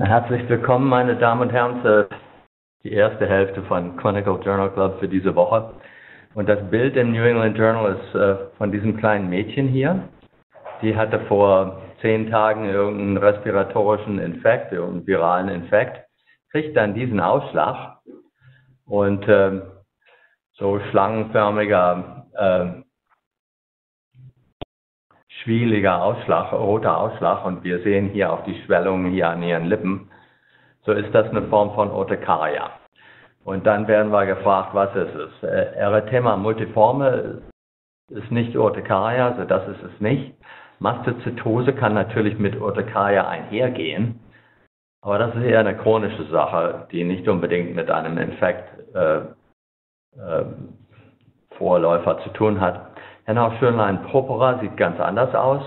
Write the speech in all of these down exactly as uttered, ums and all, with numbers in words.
Herzlich willkommen, meine Damen und Herren, für die erste Hälfte von Clinical Journal Club für diese Woche. Und das Bild im New England Journal ist äh, von diesem kleinen Mädchen hier. Die hatte vor zehn Tagen irgendeinen respiratorischen Infekt, irgendeinen viralen Infekt, kriegt dann diesen Ausschlag und äh, so schlangenförmiger, äh, schwieliger Ausschlag, roter Ausschlag, und wir sehen hier auch die Schwellungen hier an ihren Lippen. So ist das eine Form von Urticaria. Und dann werden wir gefragt, was ist es? Äh, Erythema multiforme ist nicht Urticaria, also das ist es nicht. Mastocytose kann natürlich mit Urticaria einhergehen, aber das ist eher eine chronische Sache, die nicht unbedingt mit einem Infekt äh, äh, Vorläufer zu tun hat. Henoch-Schönlein purpura sieht ganz anders aus.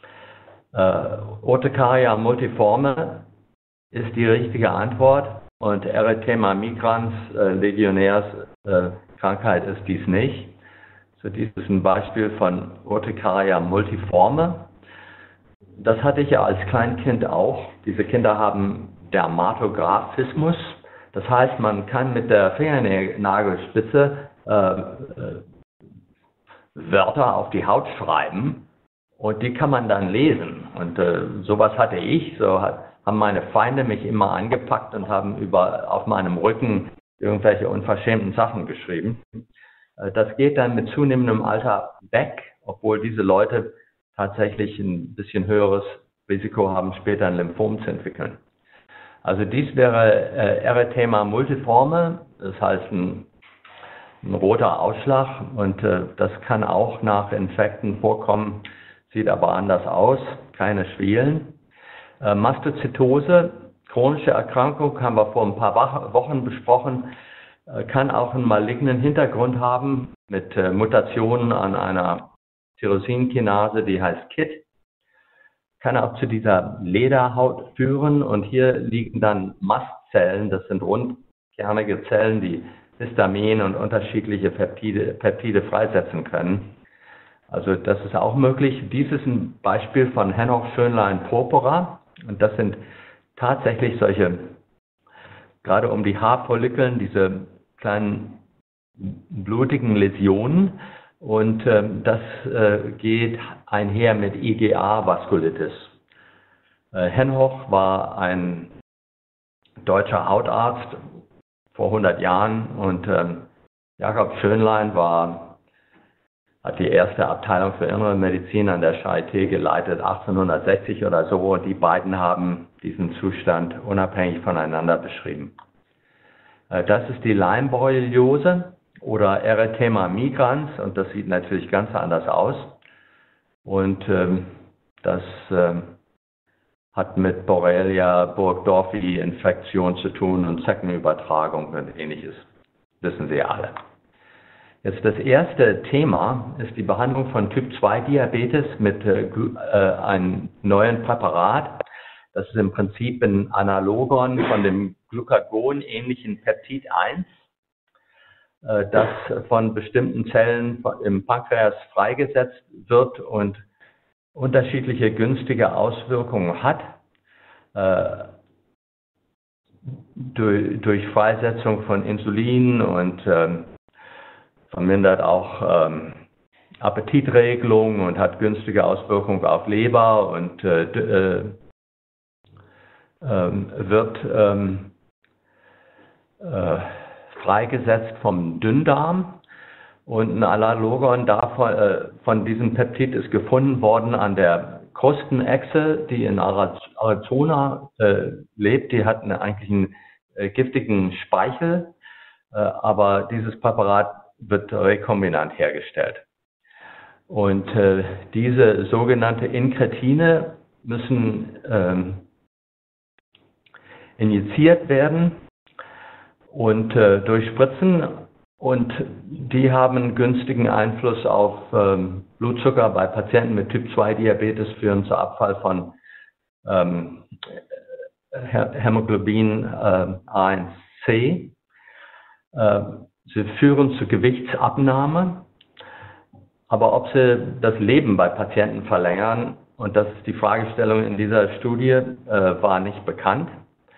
Äh, Urticaria multiforme ist die richtige Antwort und Erythema migrans, äh, Legionärs äh, Krankheit ist dies nicht. So, dies ist ein Beispiel von Urticaria multiforme. Das hatte ich ja als Kleinkind auch. Diese Kinder haben Dermatographismus. Das heißt, man kann mit der Fingernagelspitze äh, äh, Wörter auf die Haut schreiben und die kann man dann lesen. Und äh, sowas hatte ich. So hat, haben meine Feinde mich immer angepackt und haben über, auf meinem Rücken irgendwelche unverschämten Sachen geschrieben. Äh, das geht dann mit zunehmendem Alter weg, obwohl diese Leute tatsächlich ein bisschen höheres Risiko haben, später ein Lymphom zu entwickeln. Also dies wäre äh, Erythema multiforme, das heißt ein ein roter Ausschlag, und äh, das kann auch nach Infekten vorkommen, sieht aber anders aus, keine Schwielen. Äh, Mastocytose, chronische Erkrankung, haben wir vor ein paar Wochen besprochen, äh, kann auch einen malignen Hintergrund haben mit äh, Mutationen an einer Tyrosinkinase, die heißt K I T. Kann auch zu dieser Lederhaut führen, und hier liegen dann Mastzellen, das sind rundkernige Zellen, die Histamin und unterschiedliche Peptide, Peptide freisetzen können. Also das ist auch möglich. Dies ist ein Beispiel von Henoch-Schönlein purpura, und das sind tatsächlich solche, gerade um die Haarfollikeln, diese kleinen blutigen Läsionen, und äh, das äh, geht einher mit I G A-Vaskulitis. Äh, Henoch war ein deutscher Hautarzt vor hundert Jahren, und ähm, Jakob Schönlein war, hat die erste Abteilung für innere Medizin an der Charité geleitet, achtzehnhundertsechzig oder so, und die beiden haben diesen Zustand unabhängig voneinander beschrieben. Äh, das ist die Leimborreliose oder Erythema migrans, und das sieht natürlich ganz anders aus, und ähm, das ähm, hat mit Borrelia burgdorferi-Infektion zu tun und Zeckenübertragung und ähnliches. Wissen Sie alle. Jetzt das erste Thema ist die Behandlung von Typ zwei Diabetes mit äh, einem neuen Präparat. Das ist im Prinzip ein Analogon von dem Glucagon-ähnlichen Peptid eins, äh, das von bestimmten Zellen im Pankreas freigesetzt wird und unterschiedliche günstige Auswirkungen hat, äh, durch, durch Freisetzung von Insulin, und ähm, vermindert auch ähm, Appetitregelung und hat günstige Auswirkungen auf Leber und äh, äh, äh, wird ähm, äh, freigesetzt vom Dünndarm. Und ein Analogon davon, äh, von diesem Peptid ist gefunden worden an der Krustenechse, die in Arizona äh, lebt. Die hat eine, eigentlich einen äh, giftigen Speichel, äh, aber dieses Präparat wird rekombinant hergestellt. Und äh, diese sogenannte Inkretine müssen ähm, injiziert werden und äh, durch Spritzen. Und die haben einen günstigen Einfluss auf ähm, Blutzucker bei Patienten mit Typ zwei Diabetes, führen zu Abfall von ähm, Hämoglobin äh, A eins C. Äh, sie führen zu Gewichtsabnahme, aber ob sie das Leben bei Patienten verlängern, und das ist die Fragestellung in dieser Studie, äh, war nicht bekannt.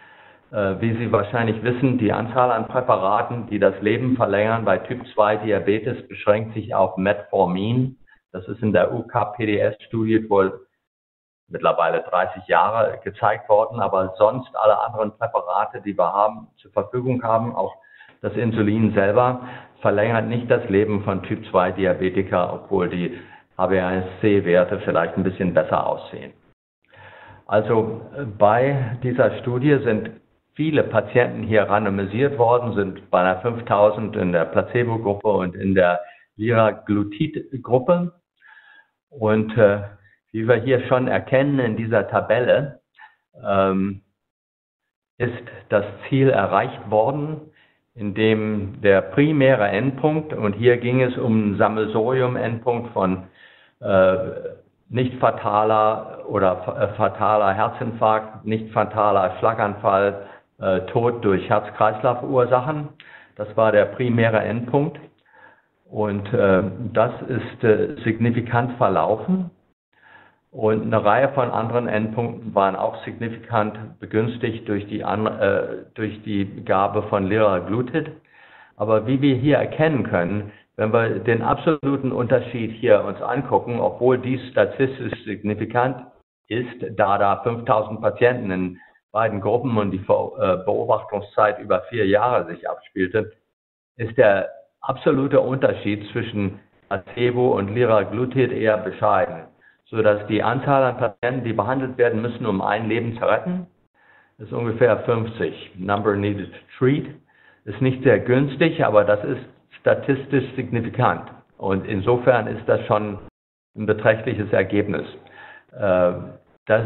Wie Sie wahrscheinlich wissen, die Anzahl an Präparaten, die das Leben verlängern bei Typ zwei Diabetes, beschränkt sich auf Metformin. Das ist in der U K P D S-Studie wohl mittlerweile dreißig Jahre gezeigt worden, aber sonst alle anderen Präparate, die wir haben, zur Verfügung haben, auch das Insulin selber, verlängert nicht das Leben von Typ zwei Diabetiker, obwohl die H b A S C-Werte vielleicht ein bisschen besser aussehen. Also bei dieser Studie sind viele Patienten hier randomisiert worden, sind beinahe fünftausend in der Placebo-Gruppe und in der Liraglutid-Gruppe. Und äh, wie wir hier schon erkennen in dieser Tabelle, ähm, ist das Ziel erreicht worden, indem der primäre Endpunkt, und hier ging es um einen Sammelsurium-Endpunkt von äh, nicht fataler oder äh, fataler Herzinfarkt, nicht fataler Schlaganfall, äh, Tod durch Herz-Kreislauf-Ursachen. Das war der primäre Endpunkt. Und äh, das ist äh, signifikant verlaufen. Und eine Reihe von anderen Endpunkten waren auch signifikant begünstigt durch die, An äh, durch die Gabe von Liraglutid. Aber wie wir hier erkennen können, wenn wir den absoluten Unterschied hier uns angucken, obwohl dies statistisch signifikant ist, da da fünftausend Patienten in beiden Gruppen und die Beobachtungszeit über vier Jahre sich abspielte, ist der absolute Unterschied zwischen Placebo und Liraglutid eher bescheiden, sodass die Anzahl an Patienten, die behandelt werden müssen, um ein Leben zu retten, ist ungefähr fünfzig. Number needed to treat ist nicht sehr günstig, aber das ist statistisch signifikant. Und insofern ist das schon ein beträchtliches Ergebnis. Das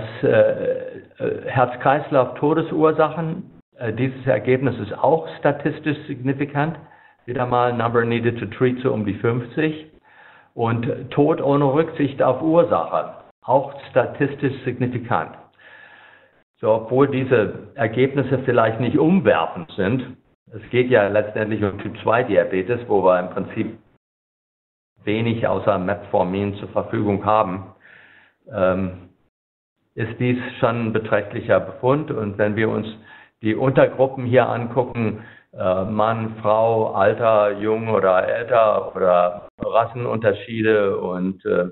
Herz-Kreislauf-Todesursachen, dieses Ergebnis ist auch statistisch signifikant. Wieder mal Number needed to treat so um die fünfzig. Und Tod ohne Rücksicht auf Ursache, auch statistisch signifikant. So, obwohl diese Ergebnisse vielleicht nicht umwerfend sind, es geht ja letztendlich um Typ zwei Diabetes, wo wir im Prinzip wenig außer Metformin zur Verfügung haben, ähm, ist dies schon ein beträchtlicher Befund. Und wenn wir uns die Untergruppen hier angucken, äh, Mann, Frau, Alter, jung oder älter oder Rassenunterschiede und äh,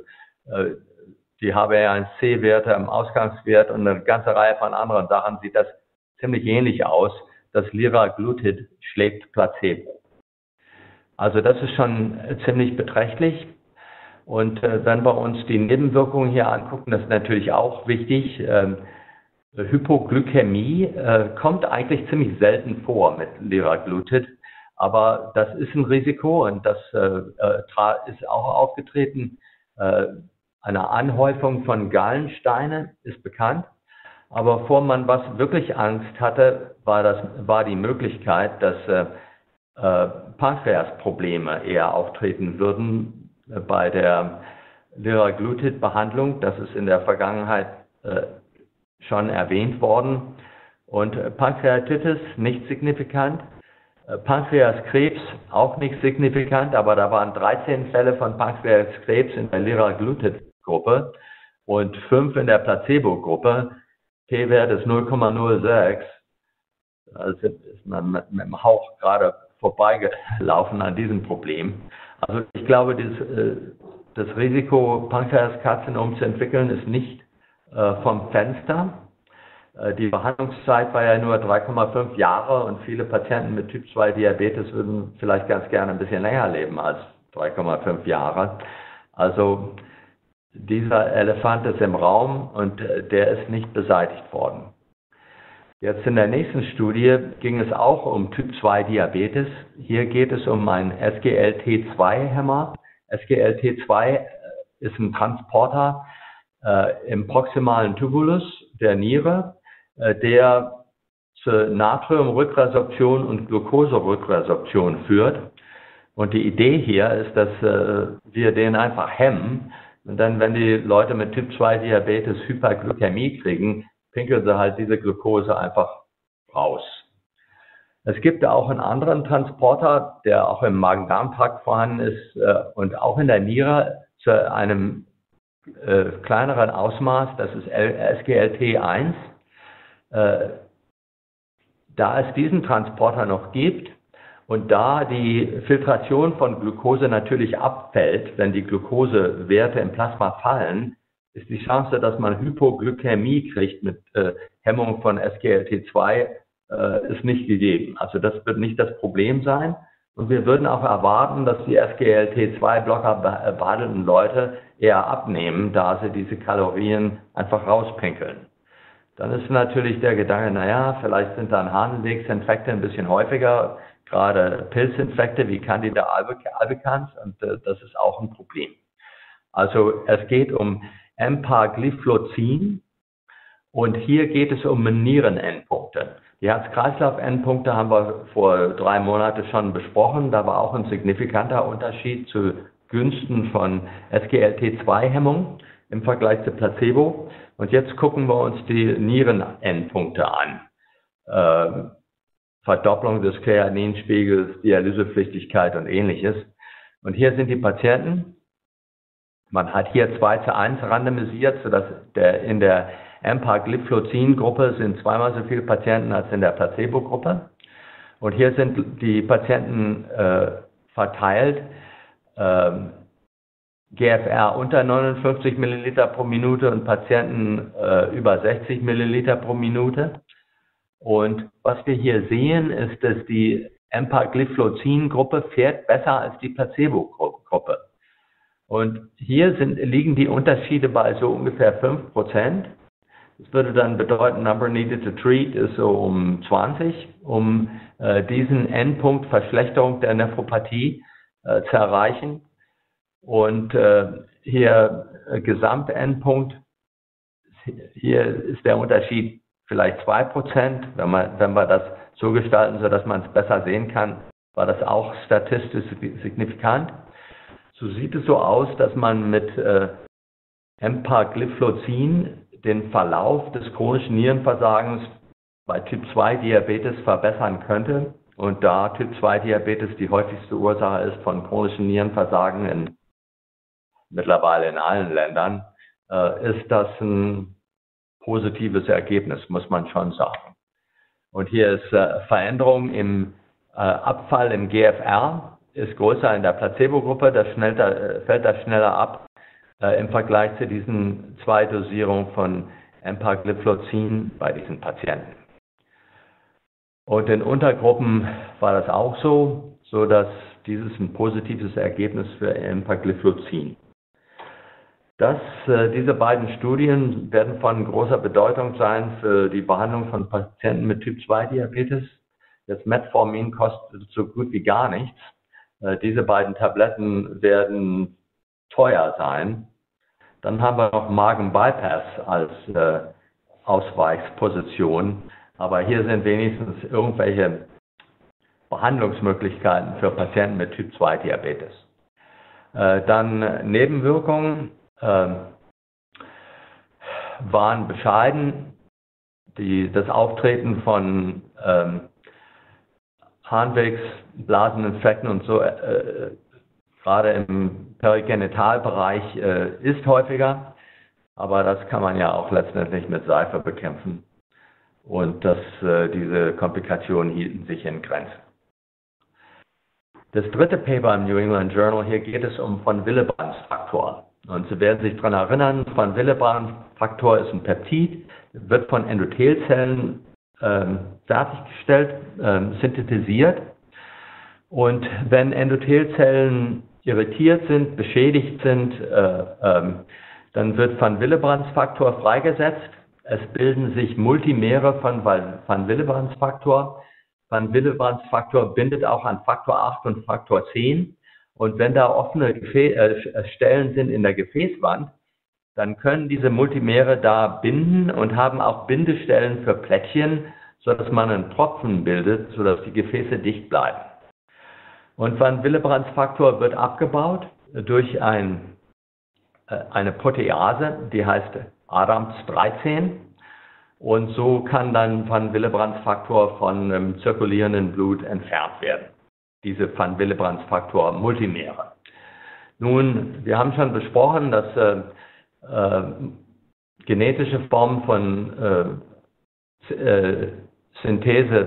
die H b A eins C-Werte im Ausgangswert und eine ganze Reihe von anderen Sachen, sieht das ziemlich ähnlich aus. Das Liraglutid schlägt Placebo. Also das ist schon ziemlich beträchtlich. Und äh, wenn wir uns die Nebenwirkungen hier angucken, das ist natürlich auch wichtig. Ähm, Hypoglykämie äh, kommt eigentlich ziemlich selten vor mit Liraglutid, aber das ist ein Risiko und das äh, ist auch aufgetreten. Äh, eine Anhäufung von Gallensteinen ist bekannt. Aber bevor man was wirklich Angst hatte, war, das, war die Möglichkeit, dass äh, äh, Pankreasprobleme eher auftreten würden äh, bei der Liraglutid-Behandlung. Das ist in der Vergangenheit äh, schon erwähnt worden. Und äh, Pankreatitis nicht signifikant. Äh, Pankreaskrebs auch nicht signifikant, aber da waren dreizehn Fälle von Pankreaskrebs in der Liraglutid-Gruppe und fünf in der Placebo-Gruppe. P-Wert ist null Komma null sechs, also ist man mit, mit dem Hauch gerade vorbeigelaufen an diesem Problem. Also ich glaube, dieses, das Risiko, Pankreaskarzinom zu entwickeln, ist nicht äh, vom Fenster. Äh, die Behandlungszeit war ja nur drei Komma fünf Jahre und viele Patienten mit Typ zwei Diabetes würden vielleicht ganz gerne ein bisschen länger leben als drei Komma fünf Jahre. Also dieser Elefant ist im Raum und der ist nicht beseitigt worden. Jetzt in der nächsten Studie ging es auch um Typ zwei Diabetes. Hier geht es um einen S G L T zwei Hämmer. S G L T zwei ist ein Transporter äh, im proximalen Tubulus der Niere, äh, der zur Natriumrückresorption und Glukoserückresorption führt. Und die Idee hier ist, dass äh, wir den einfach hemmen. Und dann, wenn die Leute mit Typ zwei Diabetes Hyperglykämie kriegen, pinkeln sie halt diese Glucose einfach raus. Es gibt auch einen anderen Transporter, der auch im Magen-Darm-Trakt vorhanden ist äh, und auch in der Niere zu einem äh, kleineren Ausmaß, das ist S G L T eins. Äh, da es diesen Transporter noch gibt und da die Filtration von Glucose natürlich abfällt, wenn die Glukosewerte im Plasma fallen, ist die Chance, dass man Hypoglykämie kriegt mit äh, Hemmung von S G L T zwei, äh, ist nicht gegeben. Also das wird nicht das Problem sein. Und wir würden auch erwarten, dass die S G L T zwei Blocker behandelten Leute eher abnehmen, da sie diese Kalorien einfach rauspinkeln. Dann ist natürlich der Gedanke, naja, vielleicht sind dann Harnwegsinfekte ein bisschen häufiger, gerade Pilzinfekte wie Candida albicans, und äh, das ist auch ein Problem. Also es geht um Empagliflozin und hier geht es um Nierenendpunkte. Die Herz-Kreislauf-Endpunkte haben wir vor drei Monaten schon besprochen. Da war auch ein signifikanter Unterschied zu Gunsten von S G L T zwei Hemmung im Vergleich zu Placebo. Und jetzt gucken wir uns die Nierenendpunkte an. Äh, Verdopplung des Kreatininspiegels, Dialysepflichtigkeit und ähnliches. Und hier sind die Patienten. Man hat hier zwei zu eins randomisiert, sodass der, in der Empagliflozin-Gruppe sind zweimal so viele Patienten als in der Placebo-Gruppe. Und hier sind die Patienten äh, verteilt. Ähm, G F R unter neunundfünfzig Milliliter pro Minute und Patienten äh, über sechzig Milliliter pro Minute. Und was wir hier sehen, ist, dass die Empagliflozin-Gruppe fährt besser als die Placebo-Gruppe. Und hier sind, liegen die Unterschiede bei so ungefähr fünf Prozent. Das würde dann bedeuten, Number needed to treat ist so um zwanzig, um äh, diesen Endpunkt Verschlechterung der Nephropathie äh, zu erreichen. Und äh, hier äh, Gesamtendpunkt, hier ist der Unterschied vielleicht zwei Prozent. Wenn man, wenn wir das so gestalten, sodass man es besser sehen kann, war das auch statistisch signifikant. So sieht es so aus, dass man mit äh, Empagliflozin den Verlauf des chronischen Nierenversagens bei Typ zwei Diabetes verbessern könnte. Und da Typ zwei Diabetes die häufigste Ursache ist von chronischen Nierenversagen in, mittlerweile in allen Ländern, äh, ist das ein positives Ergebnis, muss man schon sagen. Und hier ist äh, Veränderung im äh, Abfall im G F R, ist größer in der Placebo-Gruppe, das schnell, äh, fällt das schneller ab äh, im Vergleich zu diesen zwei Dosierungen von Empagliflozin bei diesen Patienten. Und in Untergruppen war das auch so, so dass dieses ein positives Ergebnis für Empagliflozin. Das, äh, diese beiden Studien werden von großer Bedeutung sein für die Behandlung von Patienten mit Typ zwei Diabetes. Das Metformin kostet so gut wie gar nichts. Äh, diese beiden Tabletten werden teuer sein. Dann haben wir noch Magen-Bypass als äh, Ausweichposition. Aber hier sind wenigstens irgendwelche Behandlungsmöglichkeiten für Patienten mit Typ zwei Diabetes. Äh, dann Nebenwirkungen äh, waren bescheiden. Die, das Auftreten von ähm, Harnwegsblaseninfekten und so, äh, gerade im Perigenitalbereich, äh, ist häufiger. Aber das kann man ja auch letztendlich mit Seife bekämpfen. Und das, äh, diese Komplikationen hielten sich in Grenzen. Das dritte Paper im New England Journal, hier geht es um von Willebrands Faktor. Und Sie werden sich daran erinnern, von Willebrand Faktor ist ein Peptid, wird von Endothelzellen ähm, fertiggestellt, ähm, synthetisiert. Und wenn Endothelzellen irritiert sind, beschädigt sind, äh, ähm, dann wird von Willebrands Faktor freigesetzt. Es bilden sich Multimere von Van Willebrands Faktor. Van Willebrands Faktor bindet auch an Faktor acht und Faktor zehn. Und wenn da offene Gefä äh, Stellen sind in der Gefäßwand, dann können diese Multimere da binden und haben auch Bindestellen für Plättchen, sodass man einen Tropfen bildet, sodass die Gefäße dicht bleiben. Und Van Willebrands Faktor wird abgebaut durch ein, äh, eine Protease, die heißt Adams dreizehn. Und so kann dann Van Willebrands Faktor von ähm, zirkulierenden Blut entfernt werden. Diese Van Willebrands Faktor Multimere. Nun, wir haben schon besprochen, dass äh, äh, genetische Formen von äh, äh, Synthese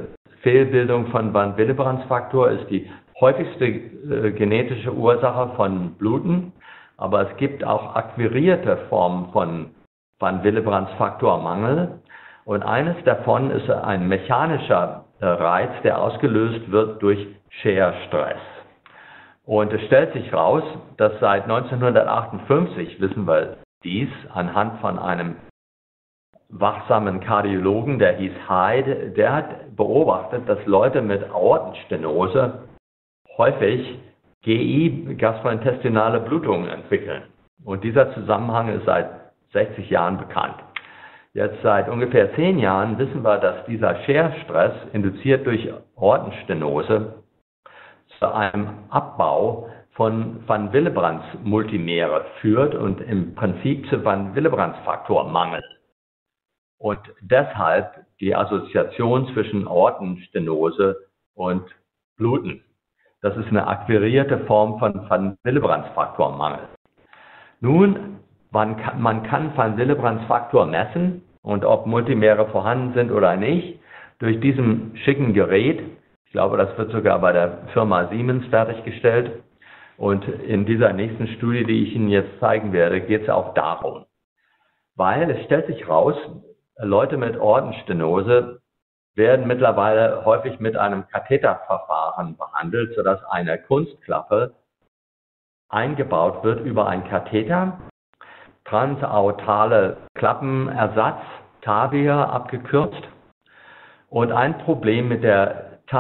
Fehlbildung von Van-Willebrand-Faktor ist die häufigste äh, genetische Ursache von Bluten, aber es gibt auch akquirierte Formen von Van-Willebrand-Faktor-Mangel. Und eines davon ist ein mechanischer äh, Reiz, der ausgelöst wird durch Scherstress. Und es stellt sich raus, dass seit neunzehnhundertachtundfünfzig, wissen wir dies, anhand von einem wachsamen Kardiologen, der hieß Hyde, der hat beobachtet, dass Leute mit Aortenstenose häufig G I, gastrointestinale Blutungen, entwickeln. Und dieser Zusammenhang ist seit sechzig Jahren bekannt. Jetzt seit ungefähr zehn Jahren wissen wir, dass dieser Scherstress, induziert durch Aortenstenose, zu einem Abbau von Van-Willebrands-Multimere führt und im Prinzip zu Van-Willebrands-Faktor-Mangel. Und deshalb die Assoziation zwischen Aortenstenose und Bluten. Das ist eine akquirierte Form von Van-Willebrands-Faktor-Mangel. Nun, man kann, man kann Van-Willebrands-Faktor messen und ob Multimere vorhanden sind oder nicht, durch diesen schicken Gerät. Ich glaube, das wird sogar bei der Firma Siemens fertiggestellt. Und in dieser nächsten Studie, die ich Ihnen jetzt zeigen werde, geht es auch darum. Weil es stellt sich raus, Leute mit Aortenstenose werden mittlerweile häufig mit einem Katheterverfahren behandelt, sodass eine Kunstklappe eingebaut wird über einen Katheter, transaortale Klappenersatz, Tavia abgekürzt. Und ein Problem mit der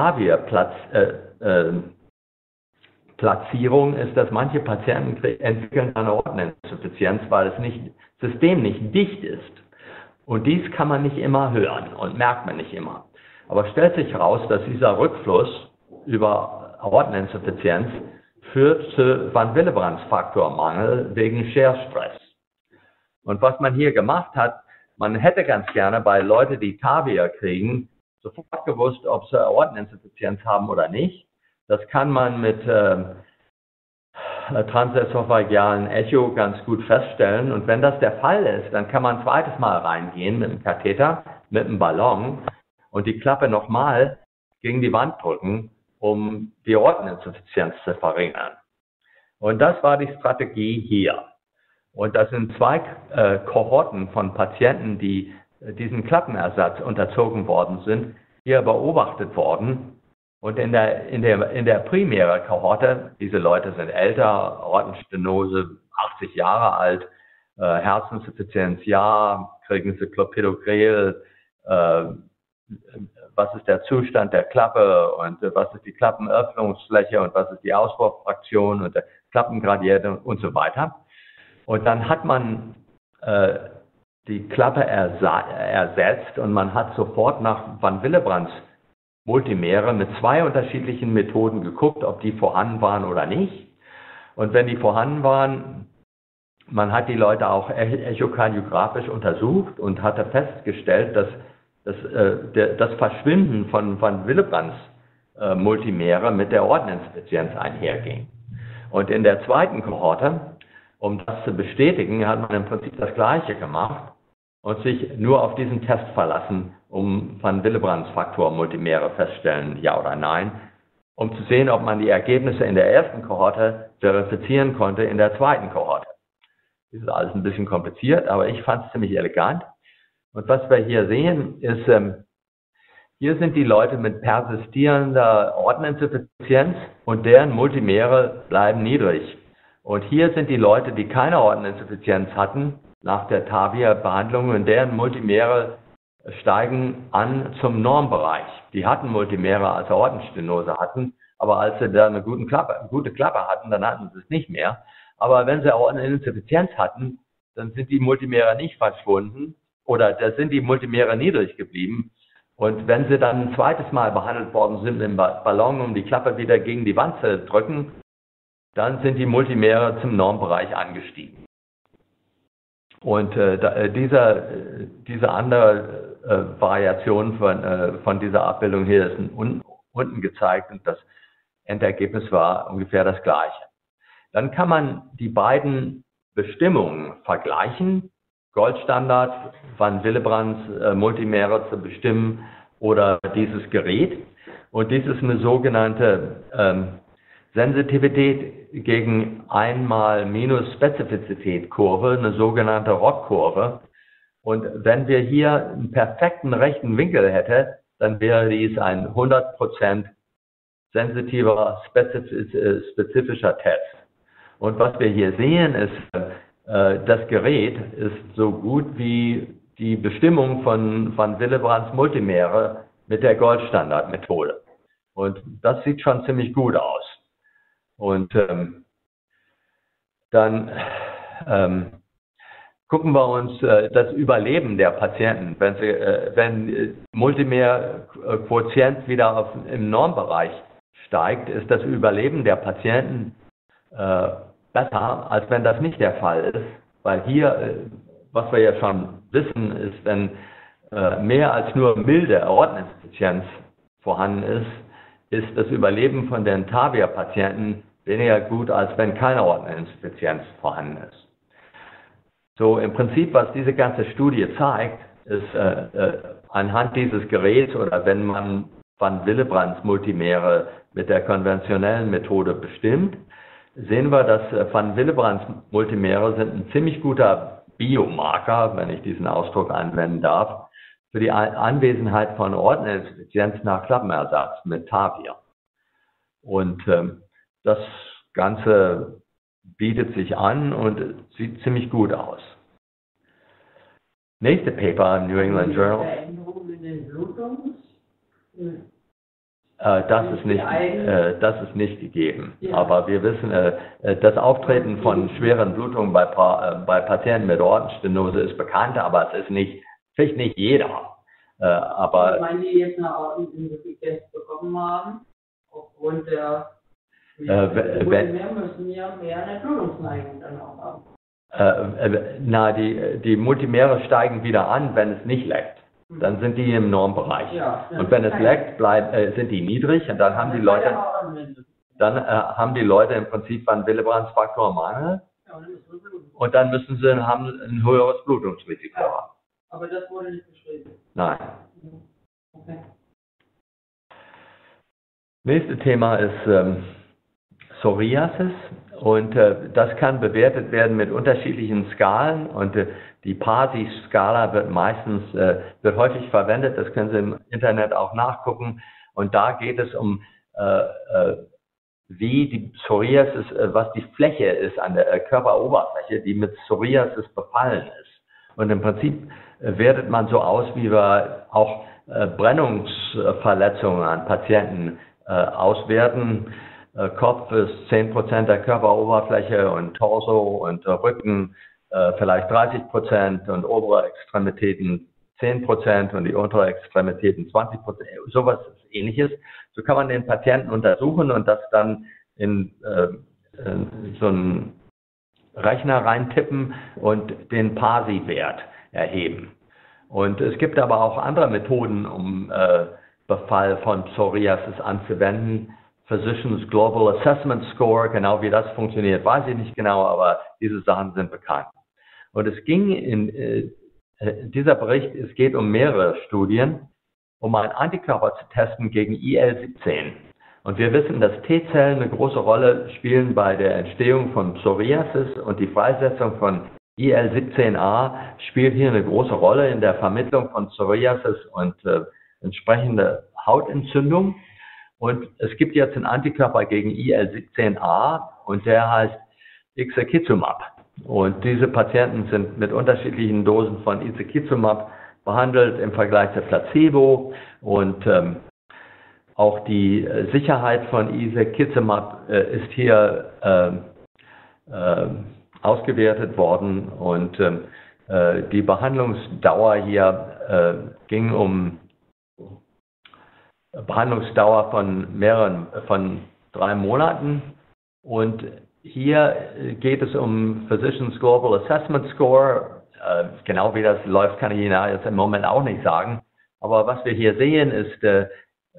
Tavia-Platzierung äh, äh, ist, dass manche Patienten entwickeln eine Aorteninsuffizienz, weil das nicht, System nicht dicht ist. Und dies kann man nicht immer hören und merkt man nicht immer. Aber stellt sich heraus, dass dieser Rückfluss über Aorteninsuffizienz führt zu Van-Willebrands-Faktor-Mangel wegen Scherstress. Und was man hier gemacht hat, man hätte ganz gerne bei Leuten, die Tavia kriegen, sofort gewusst, ob sie Aorteninsuffizienz haben oder nicht. Das kann man mit äh, transesophagealen Echo ganz gut feststellen. Und wenn das der Fall ist, dann kann man ein zweites Mal reingehen mit dem Katheter, mit einem Ballon und die Klappe nochmal gegen die Wand drücken, um die Aorteninsuffizienz zu verringern. Und das war die Strategie hier. Und das sind zwei äh, Kohorten von Patienten, die äh, diesen Klappenersatz unterzogen worden sind, hier beobachtet worden. Und in der, in der, in der primären Kohorte, diese Leute sind älter, Aortenstenose, achtzig Jahre alt, äh, Herzinsuffizienz, ja, kriegen sie Clopidogrel, äh, was ist der Zustand der Klappe und äh, was ist die Klappenöffnungsfläche und was ist die Auswurffraktion und der Klappengradient und so weiter. Und dann hat man äh, die Klappe ersetzt und man hat sofort nach Van-Willebrands Multimere mit zwei unterschiedlichen Methoden geguckt, ob die vorhanden waren oder nicht. Und wenn die vorhanden waren, man hat die Leute auch echokardiografisch untersucht und hatte festgestellt, dass das, äh, der, das Verschwinden von Van-Willebrands äh, Multimere mit der Aorteninsuffizienz einherging. Und in der zweiten Kohorte, um das zu bestätigen, hat man im Prinzip das Gleiche gemacht und sich nur auf diesen Test verlassen, um Van-Willebrands-Faktor Multimere feststellen, ja oder nein, um zu sehen, ob man die Ergebnisse in der ersten Kohorte verifizieren konnte in der zweiten Kohorte. Das ist alles ein bisschen kompliziert, aber ich fand es ziemlich elegant. Und was wir hier sehen, ist, ähm, hier sind die Leute mit persistierender Aorteninsuffizienz und deren Multimere bleiben niedrig. Und hier sind die Leute, die keine Aorteninsuffizienz hatten, nach der Tavia-Behandlung, und deren Multimere steigen an zum Normbereich. Die hatten Multimere, als sie Aortenstenose hatten, aber als sie da eine gute Klappe, gute Klappe hatten, dann hatten sie es nicht mehr. Aber wenn sie Aorteninsuffizienz hatten, dann sind die Multimere nicht verschwunden oder da sind die Multimere niedrig geblieben. Und wenn sie dann ein zweites Mal behandelt worden sind mit dem Ballon, um die Klappe wieder gegen die Wand zu drücken, dann sind die Multimere zum Normbereich angestiegen. Und äh, da, dieser, äh, diese andere äh, Variation von, äh, von dieser Abbildung hier ist un, unten gezeigt und das Endergebnis war ungefähr das gleiche. Dann kann man die beiden Bestimmungen vergleichen, Goldstandard, Van-Willebrands äh, Multimere zu bestimmen oder dieses Gerät. Und dies ist eine sogenannte ähm, Sensitivität gegen einmal minus Spezifizität-Kurve, eine sogenannte R O C-Kurve. Und wenn wir hier einen perfekten rechten Winkel hätten, dann wäre dies ein hundert Prozent sensitiver, spezifischer Test. Und was wir hier sehen ist, äh, das Gerät ist so gut wie die Bestimmung von, von Willebrands Multimere mit der Goldstandardmethode. Und das sieht schon ziemlich gut aus. Und ähm, dann ähm, gucken wir uns äh, das Überleben der Patienten. Wenn, sie, äh, wenn Multimer-Quotient wieder auf, im Normbereich steigt, ist das Überleben der Patienten äh, besser, als wenn das nicht der Fall ist. Weil hier, äh, was wir ja schon wissen, ist, wenn äh, mehr als nur milde Aorteninsuffizienz vorhanden ist, ist das Überleben von den Tavia-Patienten weniger gut, als wenn keine Aorteninsuffizienz vorhanden ist. So im Prinzip, was diese ganze Studie zeigt, ist äh, äh, anhand dieses Geräts oder wenn man von Willebrands Multimere mit der konventionellen Methode bestimmt, sehen wir, dass äh, von Willebrands Multimere sind ein ziemlich guter Biomarker, wenn ich diesen Ausdruck anwenden darf, für die Anwesenheit von Aorteninsuffizienz nach Klappenersatz mit Tavia. Und ähm, das Ganze bietet sich an und sieht ziemlich gut aus. Nächste Paper im New England Journal. Veränderungen in den Blutungen? Äh, das, ist nicht, äh, das ist nicht gegeben. Ja. Aber wir wissen, äh, das Auftreten von schweren Blutungen bei, äh, bei Patienten mit Aortenstenose ist bekannt, aber es ist nicht, vielleicht nicht jeder. Äh, aber ich meine, die jetzt eine Aorteninsuffizienz bekommen haben, aufgrund der Äh, wenn, mehr müssen ja mehr eine Blutungsneigung dann auch haben. Äh, äh, na, die, die Multimere steigen wieder an, wenn es nicht leckt. Hm. Dann sind die im Normbereich. Ja, und wenn es leckt, bleib, äh, sind die niedrig und dann haben die Leute, dann äh, haben die Leute im Prinzip einen Willebrands Faktormangel. Ja, und dann müssen sie haben ein höheres Blutungsrisiko haben. Ja, aber das wurde nicht beschrieben. Nein. Okay. Nächstes Thema ist ähm, Psoriasis und äh, das kann bewertet werden mit unterschiedlichen Skalen und äh, die P A S I-Skala wird meistens, äh, wird häufig verwendet, das können Sie im Internet auch nachgucken und da geht es um äh, äh, wie die Psoriasis, äh, was die Fläche ist an der äh, Körperoberfläche, die mit Psoriasis befallen ist. Und im Prinzip äh, wertet man so aus, wie wir auch äh, Brennungsverletzungen an Patienten äh, auswerten. Kopf ist zehn Prozent der Körperoberfläche und Torso und Rücken äh, vielleicht dreißig Prozent und obere Extremitäten zehn Prozent und die untere Extremitäten zwanzig Prozent, sowas Ähnliches. So kann man den Patienten untersuchen und das dann in, äh, in so einen Rechner reintippen und den P A S I-Wert erheben. Und es gibt aber auch andere Methoden, um äh, Befall von Psoriasis anzuwenden. Physicians Global Assessment Score, genau wie das funktioniert, weiß ich nicht genau, aber diese Sachen sind bekannt. Und es ging in äh, dieser Bericht, es geht um mehrere Studien, um einen Antikörper zu testen gegen I L siebzehn. Und wir wissen, dass T-Zellen eine große Rolle spielen bei der Entstehung von Psoriasis und die Freisetzung von I L siebzehn A spielt hier eine große Rolle in der Vermittlung von Psoriasis und äh, entsprechende Hautentzündung. Und es gibt jetzt einen Antikörper gegen I L siebzehn A und der heißt Ixekizumab. Und diese Patienten sind mit unterschiedlichen Dosen von Ixekizumab behandelt im Vergleich zu Placebo. Und ähm, auch die Sicherheit von Ixekizumab äh, ist hier äh, äh, ausgewertet worden. Und äh, die Behandlungsdauer hier äh, ging um Behandlungsdauer von mehreren, von drei Monaten und hier geht es um Physicians Global Assessment Score. Äh, genau wie das läuft, kann ich Ihnen jetzt im Moment auch nicht sagen. Aber was wir hier sehen, ist äh,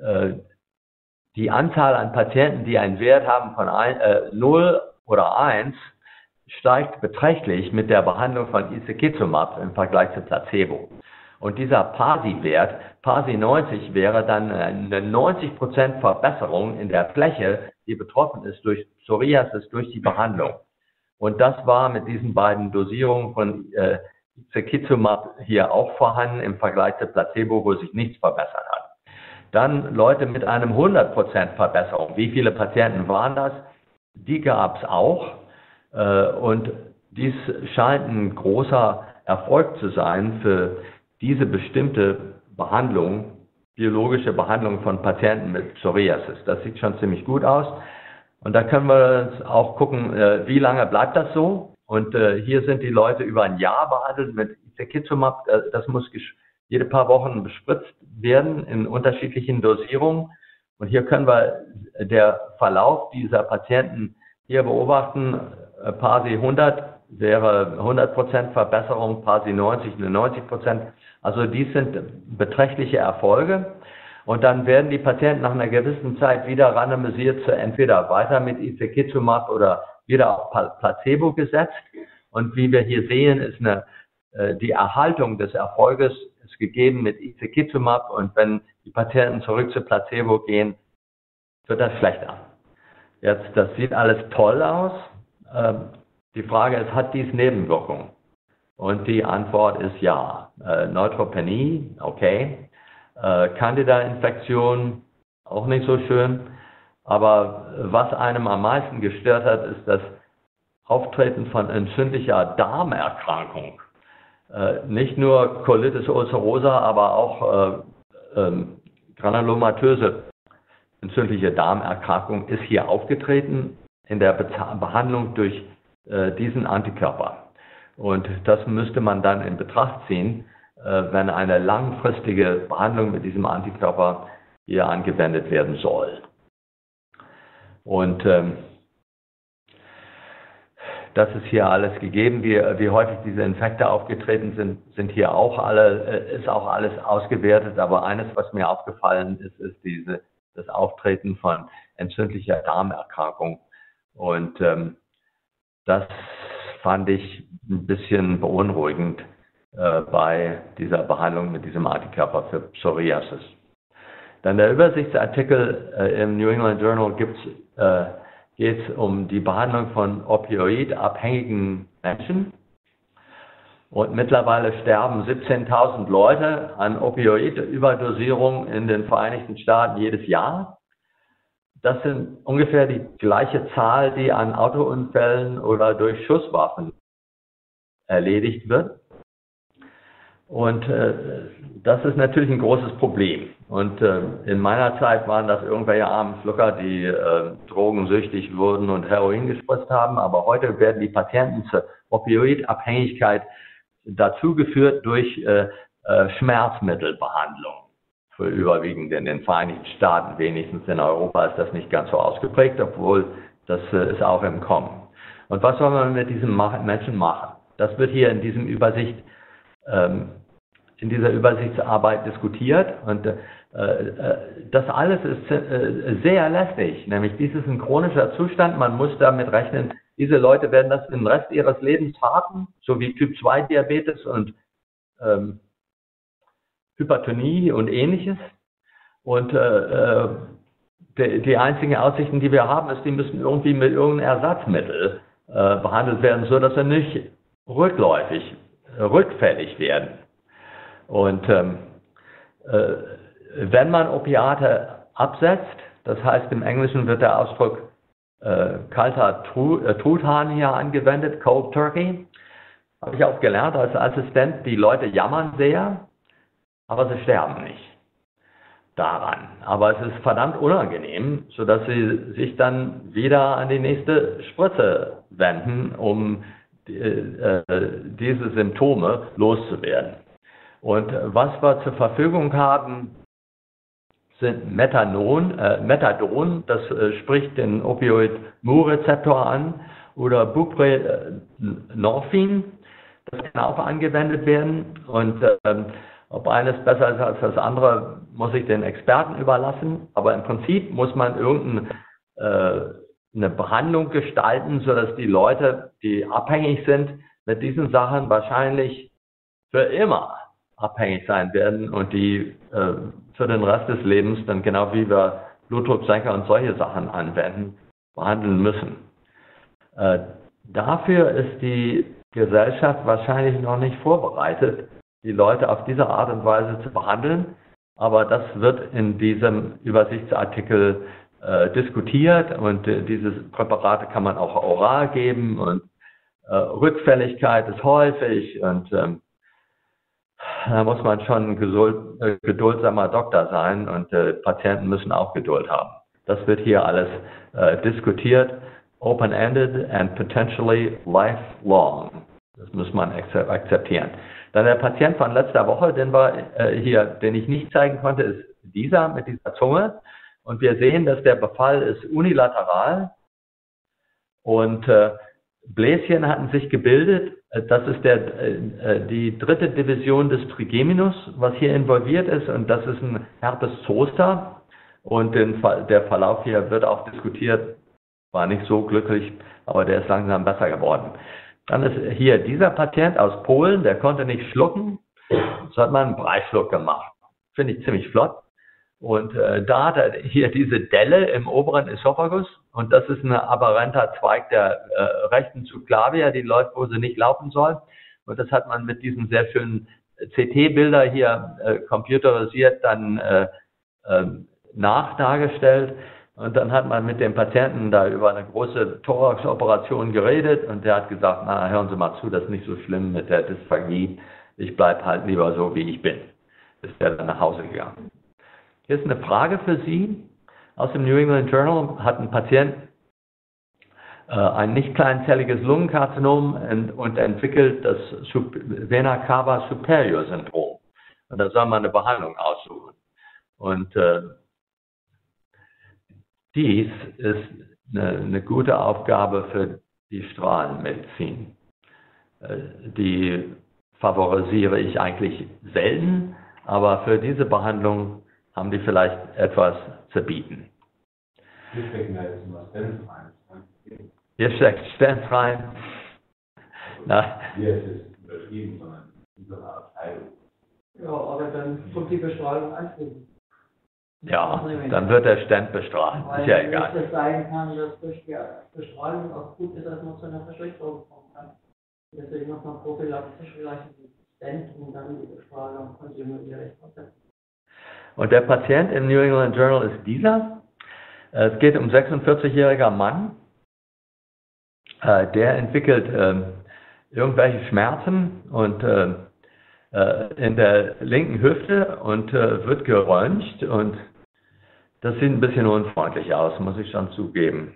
die Anzahl an Patienten, die einen Wert haben von ein, äh, null oder eins, steigt beträchtlich mit der Behandlung von Ixekizumab im Vergleich zu Placebo. Und dieser PASI-Wert, PASI neunzig, wäre dann eine neunzig Prozent Verbesserung in der Fläche, die betroffen ist durch Psoriasis, durch die Behandlung. Und das war mit diesen beiden Dosierungen von äh, Izekizumab hier auch vorhanden im Vergleich zu Placebo, wo sich nichts verbessert hat. Dann Leute mit einem hundert Prozent Verbesserung. Wie viele Patienten waren das? Die gab es auch. Äh, und dies scheint ein großer Erfolg zu sein für diese bestimmte Behandlung, biologische Behandlung von Patienten mit Psoriasis. Das sieht schon ziemlich gut aus. Und da können wir uns auch gucken, äh, wie lange bleibt das so? Und äh, hier sind die Leute über ein Jahr behandelt mit Izekizumab. Äh, das muss jede paar Wochen bespritzt werden in unterschiedlichen Dosierungen. Und hier können wir der Verlauf dieser Patienten hier beobachten. Äh, PASI hundert wäre hundert Prozent Verbesserung, PASI neunzig eine neunzig Prozent. Also dies sind beträchtliche Erfolge. Und dann werden die Patienten nach einer gewissen Zeit wieder randomisiert zu entweder weiter mit Izekizumab oder wieder auf Placebo gesetzt. Und wie wir hier sehen, ist eine, äh, die Erhaltung des Erfolges ist gegeben mit Izekizumab. Und wenn die Patienten zurück zu Placebo gehen, wird das schlechter. Jetzt, das sieht alles toll aus. Ähm, die Frage ist, hat dies Nebenwirkungen? Und die Antwort ist ja. Äh, Neutropenie, okay. Äh, Candida-Infektion, auch nicht so schön. Aber was einem am meisten gestört hat, ist das Auftreten von entzündlicher Darmerkrankung. Äh, nicht nur Colitis ulcerosa, aber auch äh, äh, granulomatöse entzündliche Darmerkrankung ist hier aufgetreten in der Be- Behandlung durch äh, diesen Antikörper. Und das müsste man dann in Betracht ziehen, äh, wenn eine langfristige Behandlung mit diesem Antikörper hier angewendet werden soll. Und ähm, das ist hier alles gegeben, wie, wie häufig diese Infekte aufgetreten sind, sind hier auch alle, äh, ist auch alles ausgewertet. Aber eines, was mir aufgefallen ist, ist diese, das Auftreten von entzündlicher Darmerkrankung. Und ähm, das fand ich ein bisschen beunruhigend äh, bei dieser Behandlung mit diesem Antikörper für Psoriasis. Dann der Übersichtsartikel äh, im New England Journal gibt's, äh, geht es um die Behandlung von opioidabhängigen Menschen. Und mittlerweile sterben siebzehntausend Leute an Opioidüberdosierung in den Vereinigten Staaten jedes Jahr. Das sind ungefähr die gleiche Zahl, die an Autounfällen oder durch Schusswaffen erledigt wird. Und äh, das ist natürlich ein großes Problem. Und äh, in meiner Zeit waren das irgendwelche armen Schlucker, die äh, drogensüchtig wurden und Heroin gespritzt haben. Aber heute werden die Patienten zur Opioidabhängigkeit dazugeführt durch äh, äh, Schmerzmittelbehandlung. Für überwiegend in den Vereinigten Staaten, wenigstens in Europa ist das nicht ganz so ausgeprägt, obwohl das äh, ist auch im Kommen. Und was soll man mit diesen Menschen machen? Das wird hier in diesem Übersicht ähm, in dieser Übersichtsarbeit diskutiert und äh, das alles ist äh, sehr lästig, nämlich dies ist ein chronischer Zustand, man muss damit rechnen, diese Leute werden das den Rest ihres Lebens haben, so wie Typ zwei Diabetes und ähm, Hypertonie und ähnliches und äh, die, die einzigen Aussichten, die wir haben, ist, die müssen irgendwie mit irgendeinem Ersatzmittel äh, behandelt werden, so dass sie nicht rückläufig, äh, rückfällig werden. Und ähm, äh, wenn man Opiate absetzt, das heißt im Englischen wird der Ausdruck äh, kalter Tru äh, Truthahn hier angewendet, Cold Turkey, habe ich auch gelernt als Assistent, die Leute jammern sehr, aber sie sterben nicht daran. Aber es ist verdammt unangenehm, sodass sie sich dann wieder an die nächste Spritze wenden, um die, äh, diese Symptome loszuwerden. Und was wir zur Verfügung haben, sind Methanon, äh, Methadon, das äh, spricht den Opioid-Mu-Rezeptor an, oder Buprenorphin, das kann auch angewendet werden. Und ähm, ob eines besser ist als das andere, muss ich den Experten überlassen. Aber im Prinzip muss man irgendeine äh, eine Behandlung gestalten, sodass die Leute, die abhängig sind, mit diesen Sachen wahrscheinlich für immer abhängig sein werden und die äh, für den Rest des Lebens dann genau wie wir Blutdrucksenker und solche Sachen anwenden, behandeln müssen. Äh, dafür ist die Gesellschaft wahrscheinlich noch nicht vorbereitet, die Leute auf diese Art und Weise zu behandeln, aber das wird in diesem Übersichtsartikel äh, diskutiert und äh, diese Präparate kann man auch oral geben und äh, Rückfälligkeit ist häufig und ähm, da muss man schon ein gesund, äh, geduldsamer Doktor sein und äh, Patienten müssen auch Geduld haben. Das wird hier alles äh, diskutiert, open-ended and potentially lifelong. Das muss man akzeptieren. Dann der Patient von letzter Woche, den wir äh, hier, den ich nicht zeigen konnte, ist dieser mit dieser Zunge. Und wir sehen, dass der Befall ist unilateral und äh, Bläschen hatten sich gebildet. Das ist der, äh, die dritte Division des Trigeminus, was hier involviert ist, und das ist ein Herpes zoster. Und den, der Verlauf hier wird auch diskutiert, war nicht so glücklich, aber der ist langsam besser geworden. Dann ist hier dieser Patient aus Polen, der konnte nicht schlucken, so hat man einen Breischluck gemacht. Finde ich ziemlich flott. Und äh, da hat er hier diese Delle im oberen Esophagus und das ist ein aberrenter Zweig der äh, rechten Subclavia, die läuft, wo sie nicht laufen soll. Und das hat man mit diesen sehr schönen C T-Bilder hier äh, computerisiert dann äh, äh, nachdargestellt. Und dann hat man mit dem Patienten da über eine große Thorax-Operation geredet und der hat gesagt, na hören Sie mal zu, das ist nicht so schlimm mit der Dysphagie, ich bleibe halt lieber so, wie ich bin. Ist der dann nach Hause gegangen. Hier ist eine Frage für Sie. Aus dem New England Journal hat ein Patient äh, ein nicht kleinzelliges Lungenkarzinom und, und entwickelt das Vena cava superior Syndrom. Und da soll man eine Behandlung aussuchen. Und äh, dies ist eine, eine gute Aufgabe für die Strahlenmedizin. Äh, die favorisiere ich eigentlich selten, aber für diese Behandlung haben die vielleicht etwas zu bieten. Hier stecken da jetzt mal Stents rein. Hier steckt Stents rein. Na. Hier ist es übertrieben, sondern in so einer Abteilung. Ja, aber dann kommt die Bestrahlung antreten. Ja, dann wird der Stent bestrahlt. Weil Ist ja egal. es sein kann, dass durch die Bestrahlung auch gut ist, dass man zu einer Verschlechterung kommen kann. Deswegen macht man prophylaktisch vielleicht einen Stent und dann die Bestrahlung kontinuierlich fortsetzen. Und der Patient im New England Journal ist dieser. Es geht um einen sechsundvierzigjähriger Mann. Der entwickelt irgendwelche Schmerzen und in der linken Hüfte und wird geröntgt. Und das sieht ein bisschen unfreundlich aus, muss ich schon zugeben.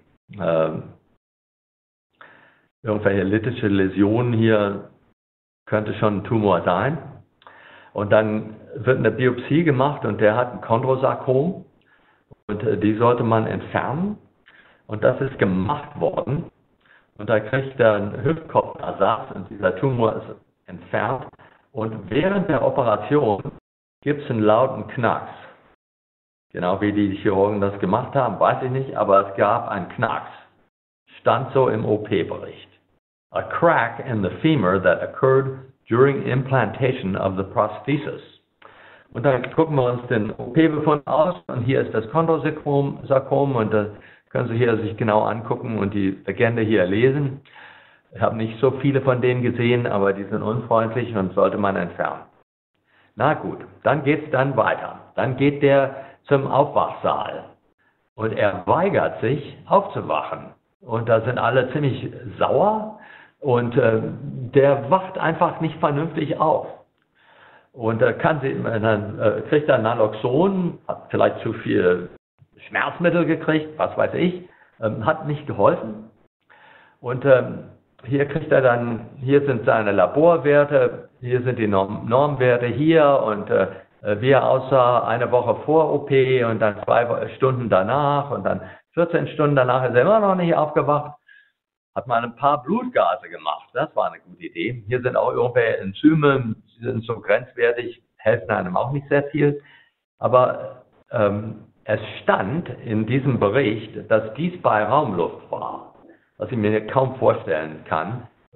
Irgendwelche litische Läsionen hier, könnte schon ein Tumor sein. Und dann wird eine Biopsie gemacht und der hat ein Chondrosarkom und die sollte man entfernen und das ist gemacht worden und da kriegt er einen Hüftkopfersatz und dieser Tumor ist entfernt und während der Operation gibt es einen lauten Knacks. Genau wie die Chirurgen das gemacht haben, weiß ich nicht, aber es gab einen Knacks. Stand so im O P-Bericht. A crack in the femur that occurred during implantation of the prosthesis. Und dann gucken wir uns den O P-Befund aus und hier ist das Chondrosarkom und das können Sie hier sich genau angucken und die Legende hier lesen. Ich habe nicht so viele von denen gesehen, aber die sind unfreundlich und sollte man entfernen. Na gut, dann geht es dann weiter. Dann geht der zum Aufwachsaal und er weigert sich aufzuwachen. Und da sind alle ziemlich sauer. Und äh, der wacht einfach nicht vernünftig auf. Und äh, kann sie, dann äh, kriegt er Naloxon, hat vielleicht zu viel Schmerzmittel gekriegt, was weiß ich, ähm, hat nicht geholfen. Und ähm, hier kriegt er dann, hier sind seine Laborwerte, hier sind die Norm Normwerte hier und äh, wie er aussah eine Woche vor O P und dann zwei Stunden danach und dann vierzehn Stunden danach ist er immer noch nicht aufgewacht. Hat man ein paar Blutgase gemacht. Das war eine gute Idee. Hier sind auch irgendwelche Enzyme, die sind so grenzwertig, helfen einem auch nicht sehr viel. Aber ähm, es stand in diesem Bericht, dass dies bei Raumluft war, was ich mir kaum vorstellen kann,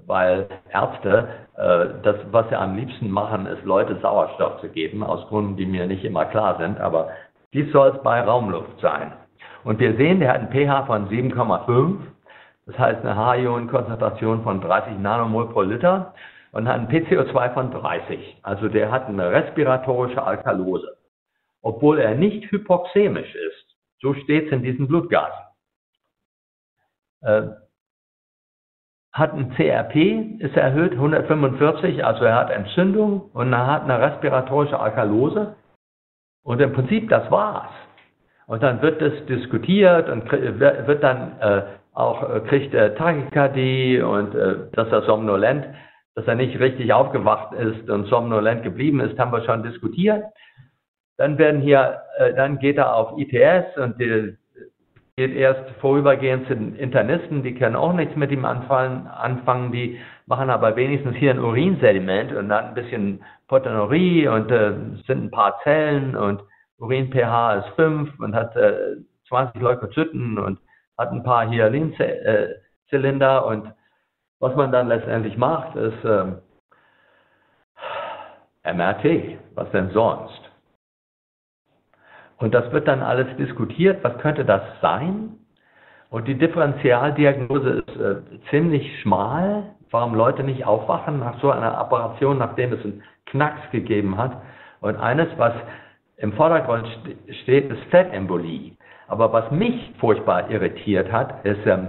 weil Ärzte, äh, das, was sie am liebsten machen, ist, Leute Sauerstoff zu geben, aus Gründen, die mir nicht immer klar sind, aber dies soll es bei Raumluft sein. Und wir sehen, der hat ein pH von sieben Komma fünf, das heißt eine H-Ionen-Konzentration von dreißig Nanomol pro Liter und hat ein P C O zwei von dreißig. Also der hat eine respiratorische Alkalose, obwohl er nicht hypoxämisch ist. So steht es in diesen Blutgasen. Äh, hat ein C R P, ist erhöht, hundertfünfundvierzig, also er hat Entzündung und er hat eine respiratorische Alkalose. Und im Prinzip, das war's. Und dann wird das diskutiert und wird dann äh, auch, äh, kriegt er Tachykardie und äh, dass er somnolent, dass er nicht richtig aufgewacht ist und somnolent geblieben ist, haben wir schon diskutiert. Dann werden hier, äh, dann geht er auf I T S und die, geht erst vorübergehend zu den Internisten, die können auch nichts mit ihm anfangen, anfangen, die machen aber wenigstens hier ein Urinsediment und dann ein bisschen Proteinurie und äh, sind ein paar Zellen und Urin-pH ist fünf und hat äh, zwanzig Leukozyten und hat ein paar Hyalinzylinder und was man dann letztendlich macht, ist äh, M R T, was denn sonst? Und das wird dann alles diskutiert, was könnte das sein? Und die Differentialdiagnose ist äh, ziemlich schmal, warum Leute nicht aufwachen nach so einer Operation, nachdem es einen Knacks gegeben hat. Und eines, was im Vordergrund steht, ist Fettembolie. Aber was mich furchtbar irritiert hat, ist, ähm,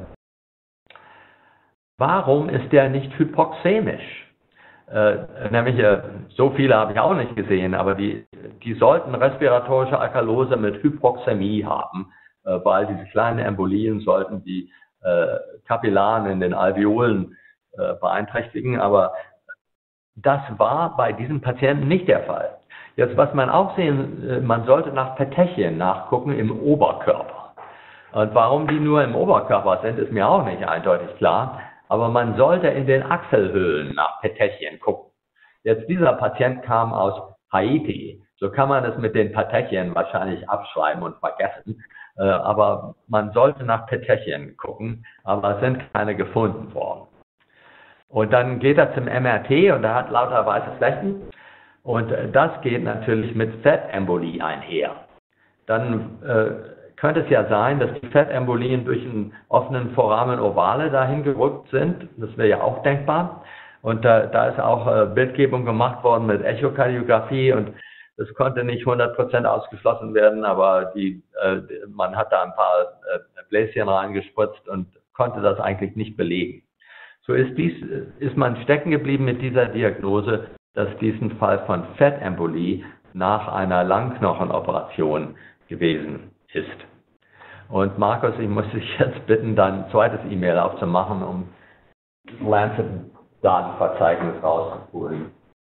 warum ist der nicht hypoxämisch? Äh, nämlich, äh, so viele habe ich auch nicht gesehen, aber die, die sollten respiratorische Alkalose mit Hypoxämie haben, äh, weil diese kleinen Embolien sollten die äh, Kapillaren in den Alveolen äh, beeinträchtigen, aber das war bei diesem Patienten nicht der Fall. Jetzt, was man auch sehen, man sollte nach Petechien nachgucken im Oberkörper. Und warum die nur im Oberkörper sind, ist mir auch nicht eindeutig klar. Aber man sollte in den Achselhöhlen nach Petechien gucken. Jetzt, dieser Patient kam aus Haiti. So kann man es mit den Petechien wahrscheinlich abschreiben und vergessen. Äh, aber man sollte nach Petechien gucken, aber es sind keine gefunden worden. Und dann geht er zum M R T und er hat lauter weiße Flächen. Und das geht natürlich mit Fettembolie einher. Dann äh, könnte es ja sein, dass die Fettembolien durch einen offenen Foramen ovale dahin gerückt sind. Das wäre ja auch denkbar. Und da, da ist auch äh, Bildgebung gemacht worden mit Echokardiographie und das konnte nicht hundert Prozent ausgeschlossen werden, aber die, äh, man hat da ein paar äh, Bläschen reingespritzt und konnte das eigentlich nicht belegen. So ist, dies, ist man stecken geblieben mit dieser Diagnose, dass diesen Fall von Fettembolie nach einer Langknochenoperation gewesen ist. Und Markus, ich muss dich jetzt bitten, dein zweites E-Mail aufzumachen, um das Lancet-Datenverzeichnis rauszuholen.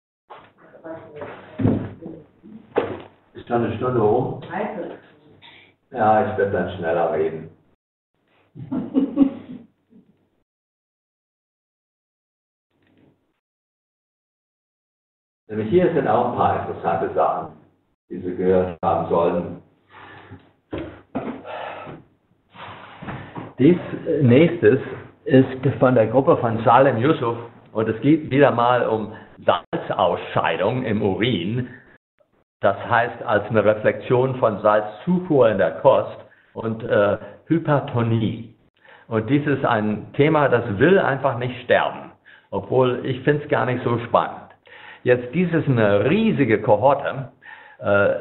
Ist schon eine Stunde rum? Ja, ich werde dann schneller reden. Nämlich hier sind auch ein paar interessante Sachen, die Sie gehört haben sollen. Dies nächstes ist von der Gruppe von Salim Yussuf und es geht wieder mal um Salzausscheidung im Urin. Das heißt als eine Reflexion von Salzzufuhr in der Kost und äh, Hypertonie. Und dies ist ein Thema, das will einfach nicht sterben, obwohl ich finde es gar nicht so spannend. Jetzt, dies ist eine riesige Kohorte, äh,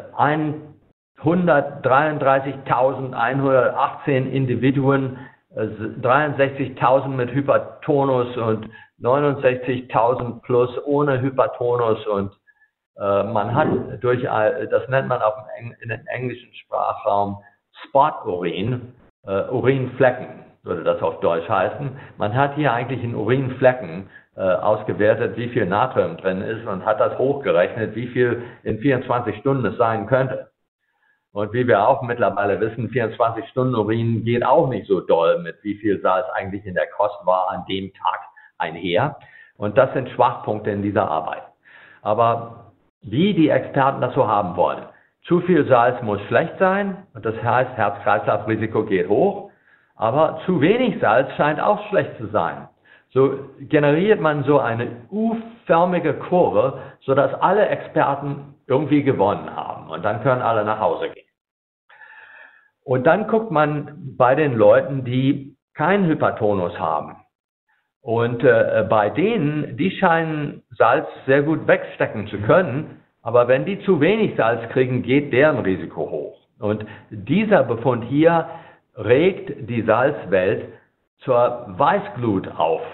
hundertdreiunddreißigtausendeinhundertachtzehn Individuen, äh, dreiundsechzigtausend mit Hypertonus und neunundsechzigtausend plus ohne Hypertonus und äh, man hat durch, äh, das nennt man auf dem, in den englischen Sprachraum Spot-Urin, äh, Urinflecken würde das auf Deutsch heißen. Man hat hier eigentlich in Urinflecken äh, ausgewertet, wie viel Natrium drin ist und hat das hochgerechnet, wie viel in vierundzwanzig Stunden es sein könnte. Und wie wir auch mittlerweile wissen, vierundzwanzig Stunden Urin geht auch nicht so doll mit wie viel Salz eigentlich in der Kost war an dem Tag einher. Und das sind Schwachpunkte in dieser Arbeit. Aber wie die Experten das so haben wollen. Zu viel Salz muss schlecht sein und das heißt, Herz-Kreislauf-Risiko geht hoch. Aber zu wenig Salz scheint auch schlecht zu sein. so generiert man so eine U-förmige Kurve, sodass alle Experten irgendwie gewonnen haben und dann können alle nach Hause gehen. Und dann guckt man bei den Leuten, die keinen Hypertonus haben. Und äh, bei denen, die scheinen Salz sehr gut wegstecken zu können, aber wenn die zu wenig Salz kriegen, geht deren Risiko hoch. Und dieser Befund hier regt die Salzwelt zur Weißglut auf.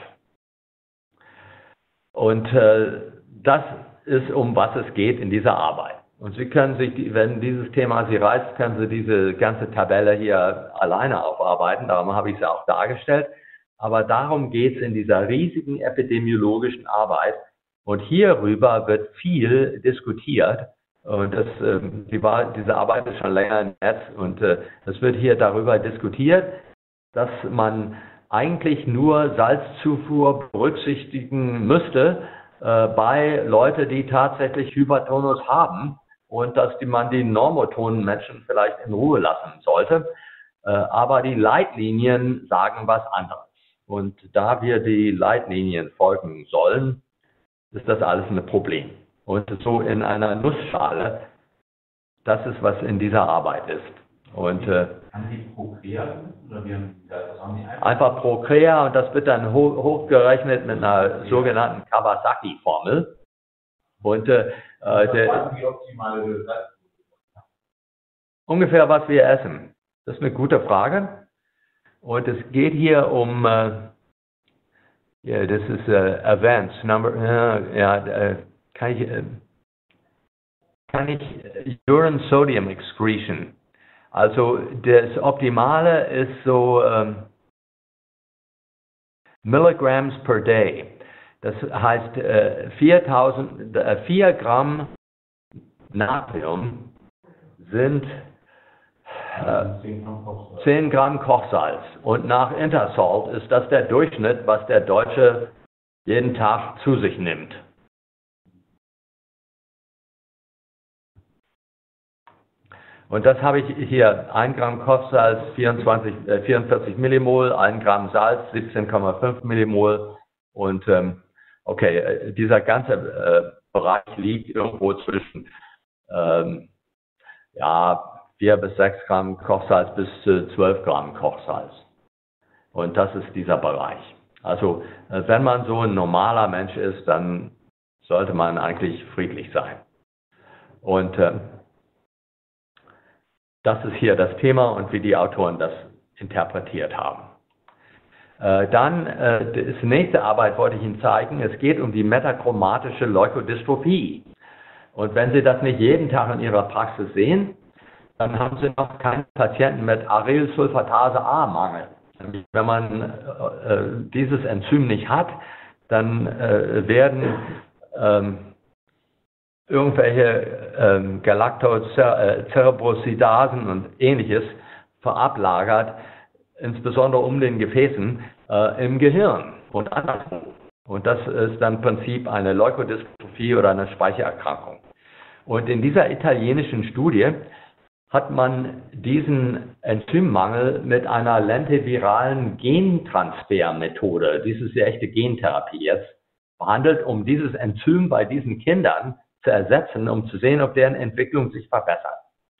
Und äh, das ist, um was es geht in dieser Arbeit. Und Sie können sich, wenn dieses Thema Sie reizt, können Sie diese ganze Tabelle hier alleine aufarbeiten. Darum habe ich sie auch dargestellt. Aber darum geht es in dieser riesigen epidemiologischen Arbeit. Und hierüber wird viel diskutiert. Und das, äh, die war, diese Arbeit ist schon länger im Netz. Und äh, es wird hier darüber diskutiert, dass man eigentlich nur Salzzufuhr berücksichtigen müsste äh, bei Leuten, die tatsächlich Hypertonus haben. Und dass die, man die normotonen Menschen vielleicht in Ruhe lassen sollte. Äh, aber die Leitlinien sagen was anderes. Und da wir die Leitlinien folgen sollen, ist das alles ein Problem. Und so in einer Nussschale, das ist, was in dieser Arbeit ist. Und äh, Haben die Procrea oder wie haben die das? Haben die einfach, einfach Procrea und das wird dann ho hochgerechnet mit einer sogenannten Kawasaki-Formel. Und äh, der, die optimale ungefähr was wir essen. Das ist eine gute Frage. Und es geht hier um, äh, ja, das ist äh, Advanced Number, äh, ja, äh, kann ich, äh, kann ich Urine Sodium Excretion. Also das Optimale ist so ähm, Milligrams per Day. Das heißt, äh, viertausend, äh, vier Gramm Natrium sind äh, zehn Gramm Kochsalz. Und nach Intersalt ist das der Durchschnitt, was der Deutsche jeden Tag zu sich nimmt. Und das habe ich hier, ein Gramm Kochsalz, vierundzwanzig, äh, vierundvierzig Millimol, ein Gramm Salz, siebzehn Komma fünf Millimol. Und ähm, okay, dieser ganze äh, Bereich liegt irgendwo zwischen ähm, ja, vier bis sechs Gramm Kochsalz bis zu zwölf Gramm Kochsalz. Und das ist dieser Bereich. Also äh, wenn man so ein normaler Mensch ist, dann sollte man eigentlich friedlich sein. Und äh, das ist hier das Thema und wie die Autoren das interpretiert haben. Äh, dann, äh, die nächste Arbeit wollte ich Ihnen zeigen. Es geht um die metachromatische Leukodystrophie. Und wenn Sie das nicht jeden Tag in Ihrer Praxis sehen, dann haben Sie noch keinen Patienten mit Arylsulfatase-A-Mangel. Wenn man äh, dieses Enzym nicht hat, dann äh, werden ähm, irgendwelche ähm, Galactocerebrosidasen und ähnliches verablagert, insbesondere um den Gefäßen äh, im Gehirn und anderswo. Und das ist dann im Prinzip eine Leukodystrophie oder eine Speichererkrankung. Und in dieser italienischen Studie hat man diesen Enzymmangel mit einer lentiviralen Gentransfermethode, dies ist die echte Gentherapie jetzt, behandelt, um dieses Enzym bei diesen Kindern zu ersetzen, um zu sehen, ob deren Entwicklung sich verbessert.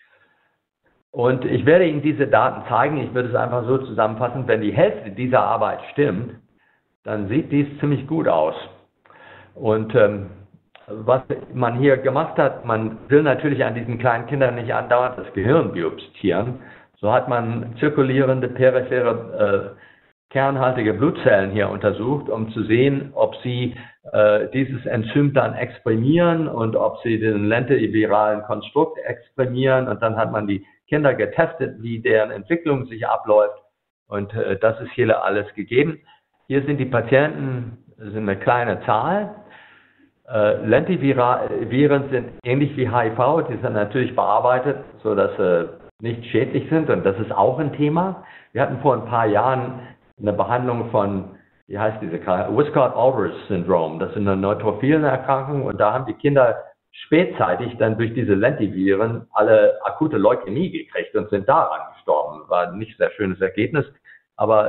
Und ich werde Ihnen diese Daten zeigen. Ich würde es einfach so zusammenfassen, wenn die Hälfte dieser Arbeit stimmt, dann sieht dies ziemlich gut aus. Und ähm, was man hier gemacht hat, man will natürlich an diesen kleinen Kindern nicht andauernd das Gehirn biopsieren. So hat man zirkulierende periphere äh, kernhaltige Blutzellen hier untersucht, um zu sehen, ob sie äh, dieses Enzym dann exprimieren und ob sie den lentiviralen Konstrukt exprimieren. Und dann hat man die Kinder getestet, wie deren Entwicklung sich abläuft. Und äh, das ist hier alles gegeben. Hier sind die Patienten, das sind eine kleine Zahl. Äh, Lentiviren sind ähnlich wie H I V, die sind natürlich bearbeitet, sodass sie nicht schädlich sind. Und das ist auch ein Thema. Wir hatten vor ein paar Jahren eine Behandlung von, wie heißt diese Krankheit, Wiskott-Aldrich-Syndrom. Das ist eine neutrophilen Erkrankung und da haben die Kinder spätzeitig dann durch diese Lentiviren alle akute Leukämie gekriegt und sind daran gestorben. War ein nicht sehr schönes Ergebnis, aber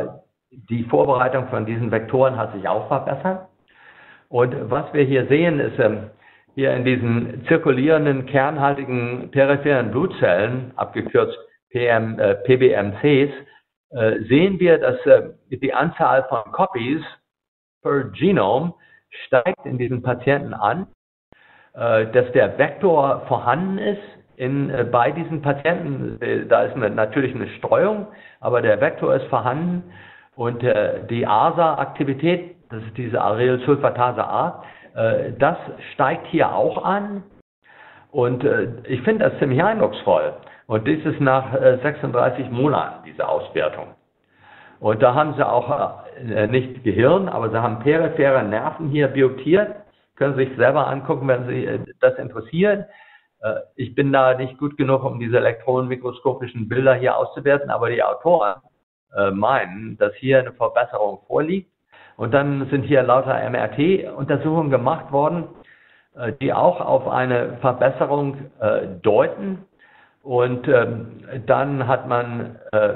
die Vorbereitung von diesen Vektoren hat sich auch verbessert. Und was wir hier sehen, ist ähm, hier in diesen zirkulierenden, kernhaltigen peripheren Blutzellen, abgekürzt P M, äh, P B M Cs, äh, sehen wir, dass äh, die Anzahl von Copies per Genome steigt in diesen Patienten an, äh, dass der Vektor vorhanden ist in, äh, bei diesen Patienten. Äh, da ist eine, natürlich eine Streuung, aber der Vektor ist vorhanden und äh, die A S A-Aktivität, das ist diese Arylsulfatase A, äh, das steigt hier auch an und äh, ich finde das ziemlich eindrucksvoll. Und dies ist nach äh, sechsunddreißig Monaten, diese Auswertung. Und da haben sie auch äh, nicht Gehirn, aber sie haben periphere Nerven hier bioptiert. Können Sie sich selber angucken, wenn Sie äh, das interessiert. Äh, ich bin da nicht gut genug, um diese elektronenmikroskopischen Bilder hier auszuwerten, aber die Autoren äh, meinen, dass hier eine Verbesserung vorliegt. Und dann sind hier lauter M R T-Untersuchungen gemacht worden, äh, die auch auf eine Verbesserung äh, deuten. Und ähm, dann hat man äh,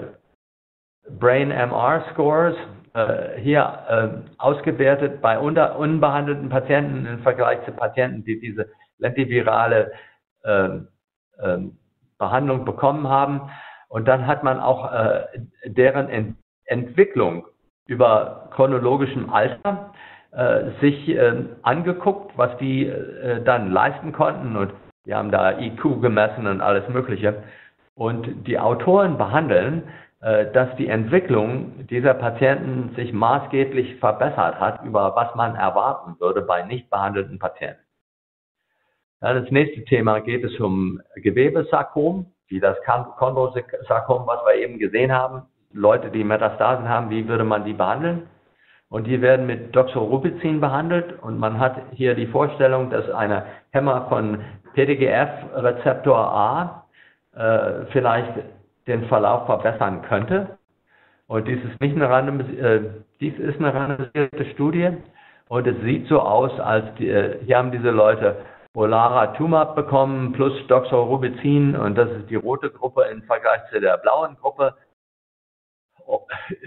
Brain M R-Scores äh, hier äh, ausgewertet bei unter, unbehandelten Patienten im Vergleich zu Patienten, die diese lentivirale äh, äh, Behandlung bekommen haben. Und dann hat man auch äh, deren Ent Entwicklung über chronologischem Alter äh, sich äh, angeguckt, was die äh, dann leisten konnten. Und wir haben da I Q gemessen und alles Mögliche. Und die Autoren behandeln, äh, dass die Entwicklung dieser Patienten sich maßgeblich verbessert hat, über was man erwarten würde bei nicht behandelten Patienten. Dann das nächste Thema geht es um Gewebesarkom, wie das Chondrosarkom, was wir eben gesehen haben. Leute, die Metastasen haben, wie würde man die behandeln? Und die werden mit Doxorubicin behandelt und man hat hier die Vorstellung, dass eine Hämmer von P D G F-Rezeptor A äh, vielleicht den Verlauf verbessern könnte. Und dies ist nicht eine randomisierte, äh, dies ist eine randomisierte Studie und es sieht so aus, als die, äh, hier haben diese Leute Olaratumab bekommen plus Doxorubicin und das ist die rote Gruppe im Vergleich zu der blauen Gruppe. Oh.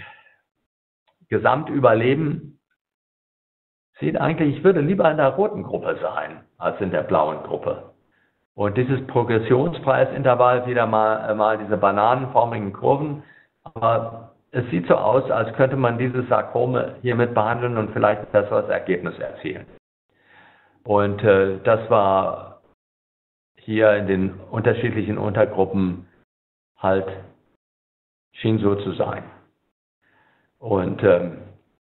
Gesamtüberleben sieht eigentlich, ich würde lieber in der roten Gruppe sein, als in der blauen Gruppe. Und dieses Progressionspreisintervall, wieder mal, mal diese bananenförmigen Kurven, aber es sieht so aus, als könnte man diese Sarkome hiermit behandeln und vielleicht ein besseres Ergebnis erzielen. Und äh, das war hier in den unterschiedlichen Untergruppen halt, schien so zu sein. Und ähm,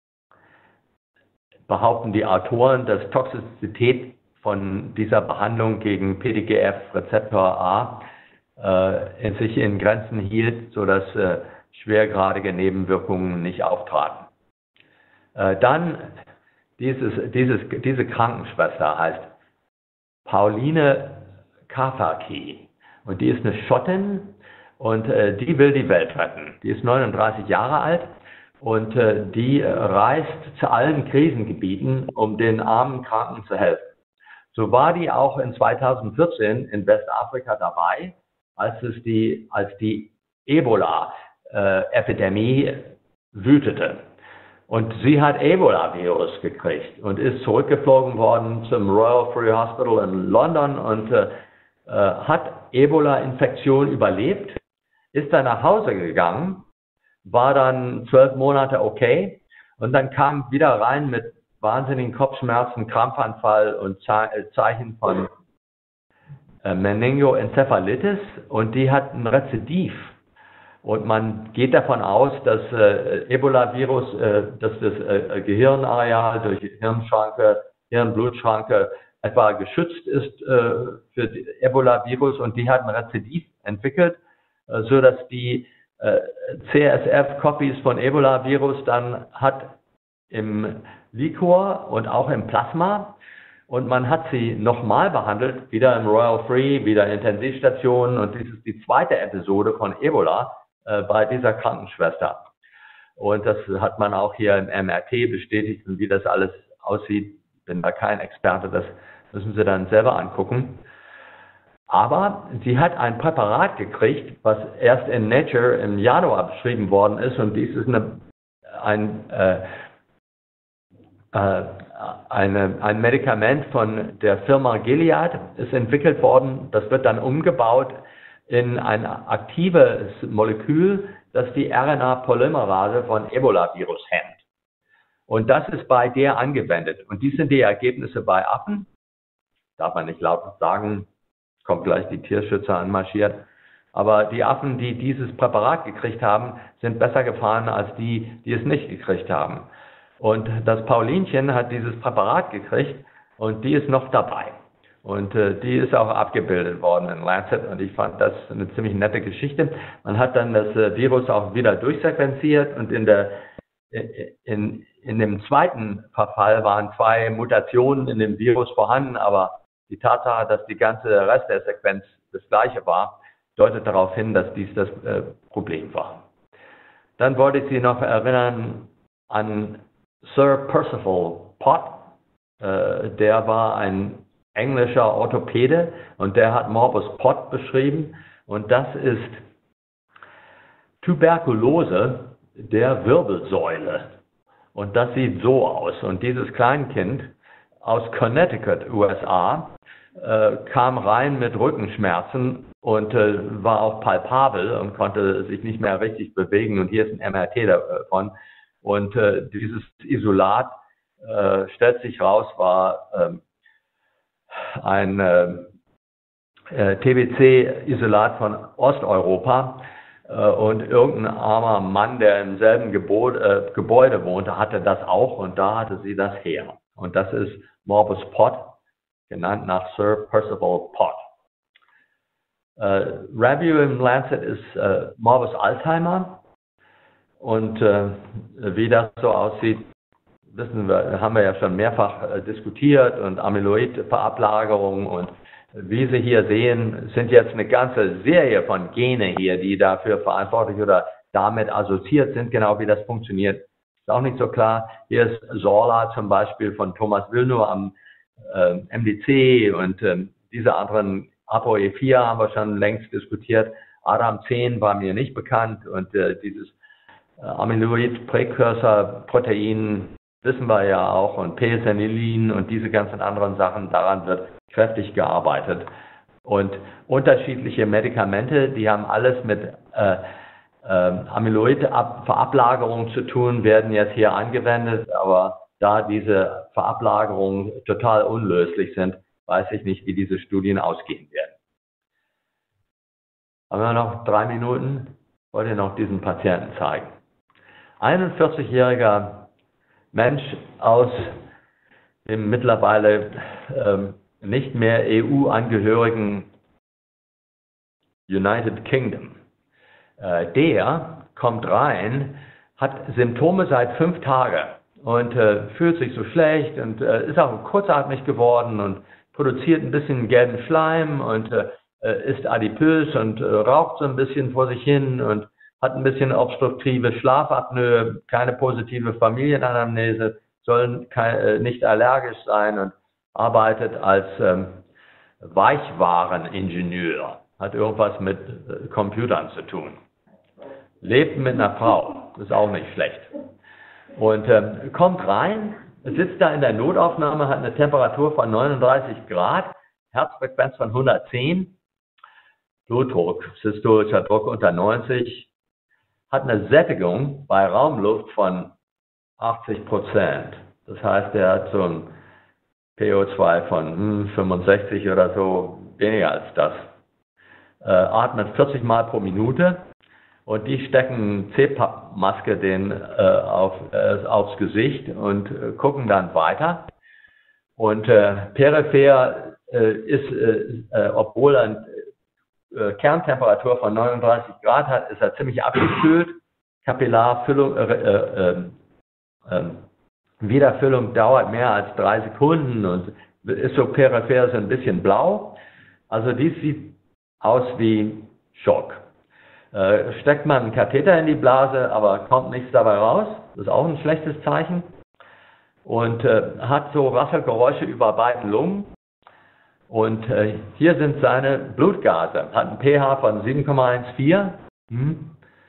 behaupten die Autoren, dass Toxizität von dieser Behandlung gegen P D G F-Rezeptor A äh, in sich in Grenzen hielt, sodass äh, schwergradige Nebenwirkungen nicht auftraten. Äh, dann dieses, dieses, diese Krankenschwester heißt Pauline Kafarki und die ist eine Schottin und äh, die will die Welt retten. Die ist neununddreißig Jahre alt. Und äh, die äh, reist zu allen Krisengebieten, um den armen Kranken zu helfen. So war die auch in zweitausendvierzehn in Westafrika dabei, als es die, als die Ebola-Epidemie äh, wütete. Und sie hat Ebola-Virus gekriegt und ist zurückgeflogen worden zum Royal Free Hospital in London und äh, äh, hat Ebola-Infektion überlebt, ist dann nach Hause gegangen, war dann zwölf Monate okay und dann kam wieder rein mit wahnsinnigen Kopfschmerzen, Krampfanfall und Zeichen von äh, Meningoencephalitis und die hat ein Rezidiv. Und man geht davon aus, dass äh, Ebola-Virus, äh, dass das äh, Gehirnareal durch Hirnschranke, Hirnblutschranke etwa geschützt ist äh, für Ebola-Virus und die hat ein Rezidiv entwickelt, äh, so dass die C S F-Copies von Ebola-Virus dann hat im Liquor und auch im Plasma und man hat sie nochmal behandelt, wieder im Royal Free, wieder Intensivstationen und dies ist die zweite Episode von Ebola äh, bei dieser Krankenschwester. Und das hat man auch hier im M R T bestätigt und wie das alles aussieht, bin da kein Experte, das müssen Sie dann selber angucken. Aber sie hat ein Präparat gekriegt, was erst in Nature im Januar beschrieben worden ist und dies ist eine ein, äh, äh, eine, ein Medikament von der Firma Gilead ist entwickelt worden. Das wird dann umgebaut in ein aktives Molekül, das die R N A-Polymerase von Ebola-Virus hemmt. Und das ist bei der angewendet. Und dies sind die Ergebnisse bei Affen. Darf man nicht laut sagen, kommt gleich die Tierschützer anmarschiert. Aber die Affen, die dieses Präparat gekriegt haben, sind besser gefahren als die, die es nicht gekriegt haben. Und das Paulinchen hat dieses Präparat gekriegt und die ist noch dabei. Und äh, die ist auch abgebildet worden in Lancet und ich fand das eine ziemlich nette Geschichte. Man hat dann das äh, Virus auch wieder durchsequenziert und in, der, in, in dem zweiten Verfall waren zwei Mutationen in dem Virus vorhanden, aber die Tatsache, dass die ganze Rest der Sequenz das gleiche war, deutet darauf hin, dass dies das äh, Problem war. Dann wollte ich Sie noch erinnern an Sir Percival Pott. Äh, der war ein englischer Orthopäde und der hat Morbus Pott beschrieben und das ist Tuberkulose der Wirbelsäule. Und das sieht so aus. Und dieses Kleinkind aus Connecticut, U S A, äh, kam rein mit Rückenschmerzen und äh, war auch palpabel und konnte sich nicht mehr richtig bewegen. Und hier ist ein M R T davon. Und äh, dieses Isolat, äh, stellt sich raus, war äh, ein äh, T B C-Isolat von Osteuropa. Und irgendein armer Mann, der im selben Gebäude, äh, Gebäude wohnte, hatte das auch und da hatte sie das her. Und das ist Morbus Pott, genannt nach Sir Percival Pott. Äh, Review im Lancet ist äh, Morbus Alzheimer. Und äh, wie das so aussieht, wissen wir, haben wir ja schon mehrfach äh, diskutiert und Amyloid-Verablagerung und wie Sie hier sehen, sind jetzt eine ganze Serie von Gene hier, die dafür verantwortlich oder damit assoziiert sind, genau wie das funktioniert. Ist auch nicht so klar. Hier ist Sorla zum Beispiel von Thomas Wilnow am äh, M D C und äh, diese anderen A P O E vier haben wir schon längst diskutiert. Adam zehn war mir nicht bekannt und äh, dieses äh, Amyloid-Präcursor-Protein wissen wir ja auch und P-Senilin und diese ganzen anderen Sachen, daran wird kräftig gearbeitet. Und unterschiedliche Medikamente, die haben alles mit äh, äh, Amyloid-Verablagerung zu tun, werden jetzt hier angewendet, aber da diese Verablagerungen total unlöslich sind, weiß ich nicht, wie diese Studien ausgehen werden. Haben wir noch drei Minuten? Ich wollte noch diesen Patienten zeigen. einundvierzigjähriger Mensch aus dem mittlerweile ähm, nicht mehr E U-angehörigen United Kingdom. Äh, der kommt rein, hat Symptome seit fünf Tagen und äh, fühlt sich so schlecht und äh, ist auch kurzatmig geworden und produziert ein bisschen gelben Schleim und äh, ist adipös und äh, raucht so ein bisschen vor sich hin und hat ein bisschen obstruktive Schlafapnoe, keine positive Familienanamnese, soll kein, äh, nicht allergisch sein und arbeitet als ähm, Weichwareningenieur, hat irgendwas mit äh, Computern zu tun. Lebt mit einer Frau, ist auch nicht schlecht. Und ähm, kommt rein, sitzt da in der Notaufnahme, hat eine Temperatur von neununddreißig Grad, Herzfrequenz von hundertzehn, Blutdruck, systolischer Druck unter neunzig, hat eine Sättigung bei Raumluft von achtzig Prozent. Das heißt, er hat so ein P O zwei von hm, fünfundsechzig oder so, weniger als das. Äh, atmet vierzig Mal pro Minute und die stecken C PAP-Maske den äh, auf, äh, aufs Gesicht und äh, gucken dann weiter. Und äh, peripher äh, ist, äh, äh, obwohl er äh, Kerntemperatur von neununddreißig Grad hat, ist er ziemlich abgekühlt. Kapillarfüllung, äh, äh, äh, Wiederfüllung dauert mehr als drei Sekunden und ist so peripher so ein bisschen blau. Also dies sieht aus wie Schock. Äh, steckt man einen Katheter in die Blase, aber kommt nichts dabei raus. Das ist auch ein schlechtes Zeichen. Und äh, hat so Rasselgeräusche über beiden Lungen. Und äh, hier sind seine Blutgase. Hat ein pH von sieben Komma eins vier. Hm.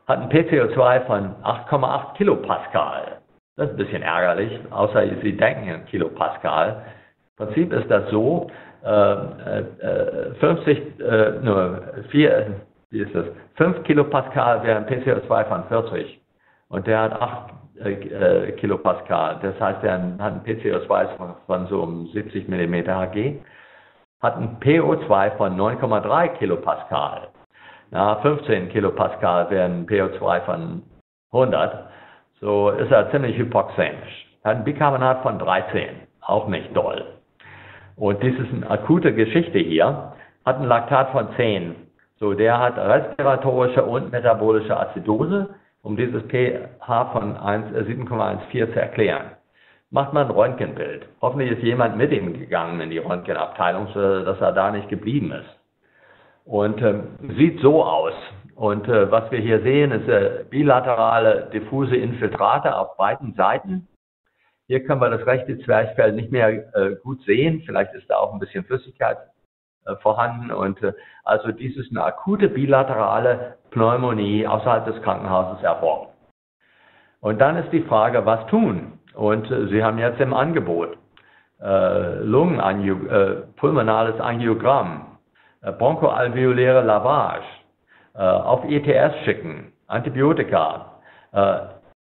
hat ein P C O zwei von acht Komma acht Kilopascal. Das ist ein bisschen ärgerlich, außer Sie denken in Kilopascal. Im Prinzip ist das so, äh, äh, fünfzig, äh, nur vier, wie ist das? fünf Kilopascal wäre ein P C O zwei von vierzig und der hat acht äh, Kilopascal. Das heißt, der hat ein P C O zwei von, von so um siebzig Millimeter Hg, hat ein P O zwei von neun Komma drei Kilopascal. Ja, fünfzehn Kilopascal wäre ein P O zwei von hundert. So ist er ziemlich hypoxemisch. Hat ein Bicarbonat von dreizehn, auch nicht doll. Und dies ist eine akute Geschichte hier, hat ein Laktat von zehn. So, der hat respiratorische und metabolische Azidose, um dieses pH von sieben Komma vierzehn zu erklären. Macht man ein Röntgenbild. Hoffentlich ist jemand mit ihm gegangen in die Röntgenabteilung, dass er da nicht geblieben ist. Und ähm, sieht so aus. Und äh, was wir hier sehen, ist äh, bilaterale diffuse Infiltrate auf beiden Seiten. Hier können wir das rechte Zwerchfell nicht mehr äh, gut sehen. Vielleicht ist da auch ein bisschen Flüssigkeit äh, vorhanden. Und äh, also dies ist eine akute bilaterale Pneumonie außerhalb des Krankenhauses erfolgt. Und dann ist die Frage, was tun? Und äh, Sie haben jetzt im Angebot äh, Lungenangio äh, pulmonales Angiogramm, äh, bronchoalveoläre Lavage, auf E T S schicken, Antibiotika, äh,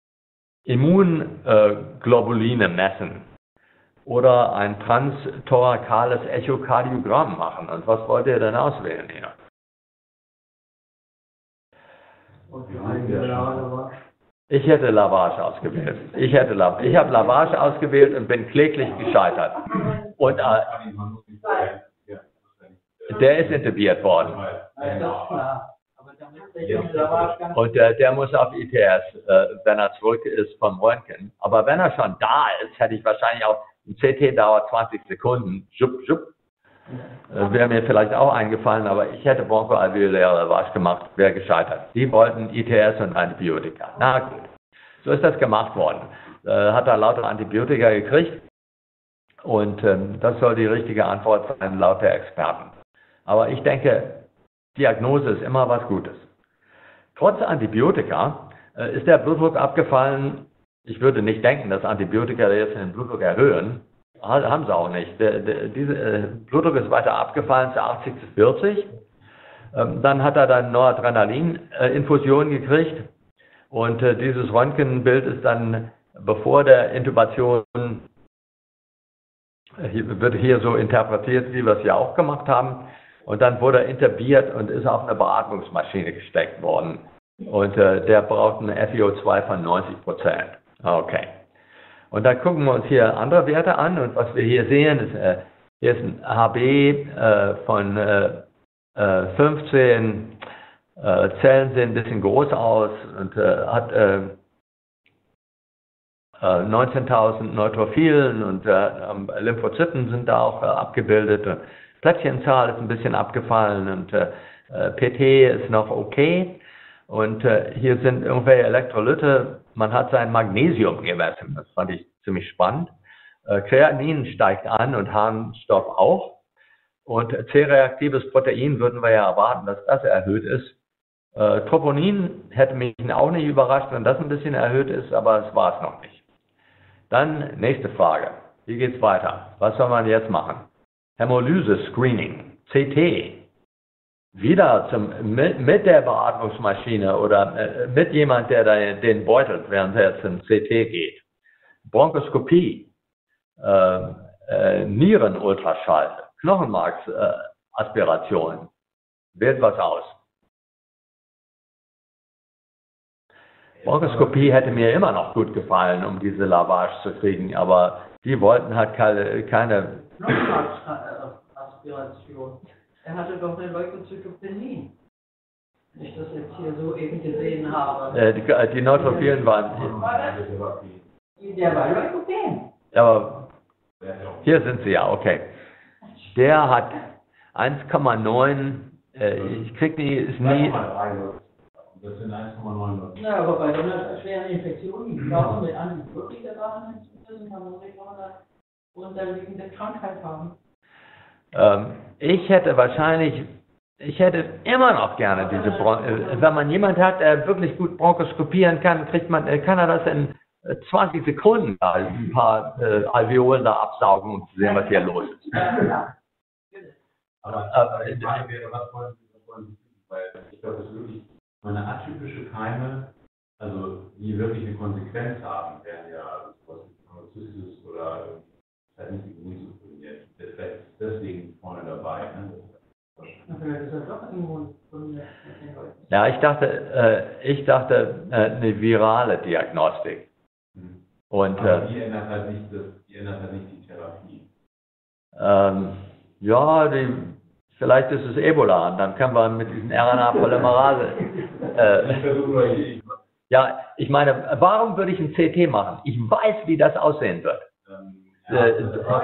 Immunglobuline messen oder ein transtorakales Echokardiogramm machen. Und was wollt ihr denn auswählen hier? Ich hätte Lavage ausgewählt. Ich hätte La ich habe Lavage ausgewählt und bin kläglich gescheitert. Und äh, der ist intubiert worden. Und äh, der muss auf E T S, äh, wenn er zurück ist vom Röntgen. Aber wenn er schon da ist, hätte ich wahrscheinlich auch, ein C T dauert zwanzig Sekunden, schupp, schupp. Äh, wäre mir vielleicht auch eingefallen, aber ich hätte bronchoalveoläre Lavage gemacht, wäre gescheitert. Die wollten E T S und Antibiotika. Na gut, so ist das gemacht worden. Äh, hat er lauter Antibiotika gekriegt und ähm, das soll die richtige Antwort sein, laut der Experten. Aber ich denke, Diagnose ist immer was Gutes. Trotz Antibiotika äh, ist der Blutdruck abgefallen. Ich würde nicht denken, dass Antibiotika jetzt den Blutdruck erhöhen. Haben sie auch nicht. Der, der, diese äh, Blutdruck ist weiter abgefallen zu achtzig zu vierzig. Ähm, dann hat er dann Noradrenalin-Infusion äh, gekriegt. Und äh, dieses Röntgenbild ist dann, bevor der Intubation, äh, hier, wird hier so interpretiert, wie wir es ja auch gemacht haben. Und dann wurde er intubiert und ist auf eine Beatmungsmaschine gesteckt worden. Und äh, der braucht eine F i O zwei von neunzig Prozent. Okay. Und dann gucken wir uns hier andere Werte an. Und was wir hier sehen, ist, äh, hier ist ein H B äh, von äh, äh, fünfzehn. Äh, Zellen sehen ein bisschen groß aus und äh, hat äh, äh, neunzehntausend Neutrophilen und äh, Lymphozyten sind da auch äh, abgebildet. Plättchenzahl ist ein bisschen abgefallen und äh, P T ist noch okay. Und äh, hier sind irgendwelche Elektrolyte. Man hat sein Magnesium gemessen. Das fand ich ziemlich spannend. Äh, Kreatin steigt an und Harnstoff auch. Und C-reaktives Protein würden wir ja erwarten, dass das erhöht ist. Äh, Troponin hätte mich auch nicht überrascht, wenn das ein bisschen erhöht ist, aber es war es noch nicht. Dann nächste Frage. Wie geht's weiter? Was soll man jetzt machen? Hämolyse-Screening, C T, wieder zum, mit, mit der Beatmungsmaschine oder äh, mit jemand, der da den beutelt, während er zum C T geht. Bronchoskopie, äh, äh, Nierenultraschall, Knochenmarksaspiration. Äh, Wählt was aus. Bronchoskopie hätte mir immer noch gut gefallen, um diese Lavage zu kriegen, aber die wollten halt keine, keine Aspiration. Er hatte doch eine Leukozytopenie. Wenn ich das jetzt hier so eben gesehen habe. Äh, die, die Neutrophilen waren. Der war Leukopen. Aber hier sind sie ja, okay. Der hat eins Komma neun, äh, ich krieg die, ist nie. Das sind eins Komma neun. Ja, aber bei so einer schweren Infektion, die brauchen mit Antibiotika behandeln zu müssen, kann man nicht noch eine unterliegende Krankheit haben. Ähm, ich hätte wahrscheinlich ich hätte immer noch gerne diese Bron äh, wenn man jemand hat, der wirklich gut bronchoskopieren kann, kriegt man, äh, kann er das in äh, zwanzig Sekunden da ein paar äh, Alveolen da absaugen, um zu sehen, was hier los ist. Aber, aber die Frage wäre, was wollen Sie, was wollen Sie, weil ich glaube, es ist wirklich eine atypische Keime, also die wirklich eine Konsequenz haben, wären ja Pharmazeusis oder halt nicht immunsupprimiert. Vielleicht ist deswegen vorne dabei. Ne? Ja, ich dachte, äh, ich dachte äh, eine virale Diagnostik. Hm. Und Aber äh, die ändert halt nicht das, die ändert halt nicht die Therapie. ähm, ja, die, vielleicht ist es Ebola, und dann können wir mit diesen R N A-Polymerase. Äh, ich versuche nur ich, ja, ich meine, warum würde ich ein C T machen? Ich weiß, wie das aussehen wird. ähm, Ja, äh,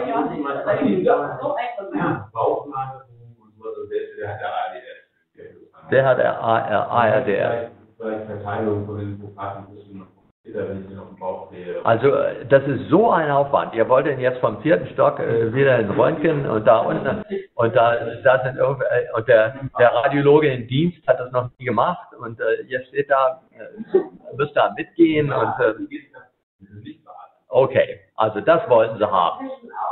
Bauchmagerung und so, also der, der hat ja A D S. Der hat A R D S. Vielleicht Verteilung von den Lymphopaten ein bisschen noch komplizierter, wenn ich den auf dem Bauch sehe. Also das ist so ein Aufwand. Ihr wollt ihn jetzt vom vierten Stock äh, wieder in Röntgen und da unten und da, da sind irgendwie, äh, und der, der Radiologe im Dienst hat das noch nie gemacht und äh, jetzt steht da, äh, müsst da mitgehen und äh, okay, also das wollten sie haben.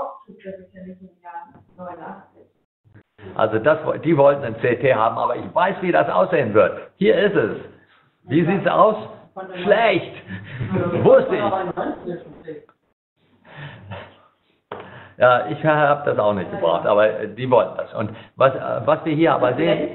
Also das, die wollten ein C T haben, aber ich weiß, wie das aussehen wird. Hier ist es. Wie sieht es aus? Schlecht. Wusste ich. Ja, ich habe das auch nicht gebraucht, aber die wollten das. Und was, was wir hier aber sehen...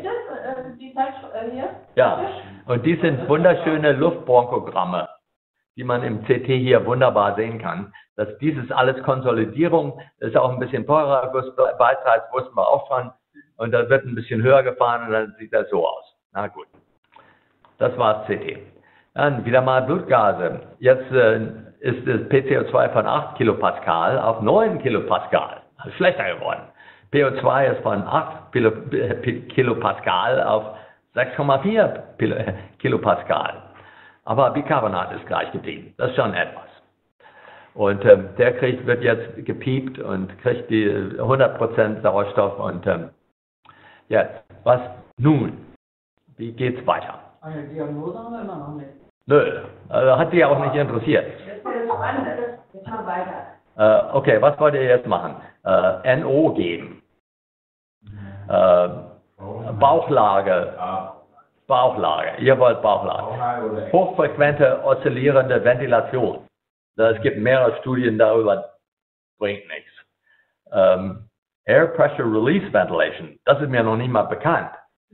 Ja, und die sind wunderschöne Luftbronchogramme, die man im C T hier wunderbar sehen kann. Dass dieses alles Konsolidierung ist auch ein bisschen teurer, Beizeit wussten wir auch schon. Und da wird ein bisschen höher gefahren und dann sieht das so aus. Na gut, das war das C T. Dann wieder mal Blutgase. Jetzt äh, ist das P C O zwei von acht Kilopascal auf neun Kilopascal. Also schlechter geworden. P O zwei ist von acht Kilopascal auf sechs Komma vier Kilopascal. Aber Bicarbonat ist gleich geblieben. Das ist schon etwas. Und ähm, der kriegt, wird jetzt gepiept und kriegt die hundert Prozent Sauerstoff. Und ähm, jetzt, was nun? Wie geht's weiter? Eine Diagnose haben wir immer noch nicht. Nö, also hat sie auch nicht interessiert. Jetzt wird es spannend, jetzt machen wir weiter. Äh, okay, was wollt ihr jetzt machen? Äh, N O geben. Äh, Bauchlage. Bauchlage. Ihr wollt Bauchlage. Hochfrequente oszillierende Ventilation. Es gibt mehrere Studien darüber, bringt nichts. Ähm, Air Pressure Release Ventilation, das ist mir noch nicht mal bekannt.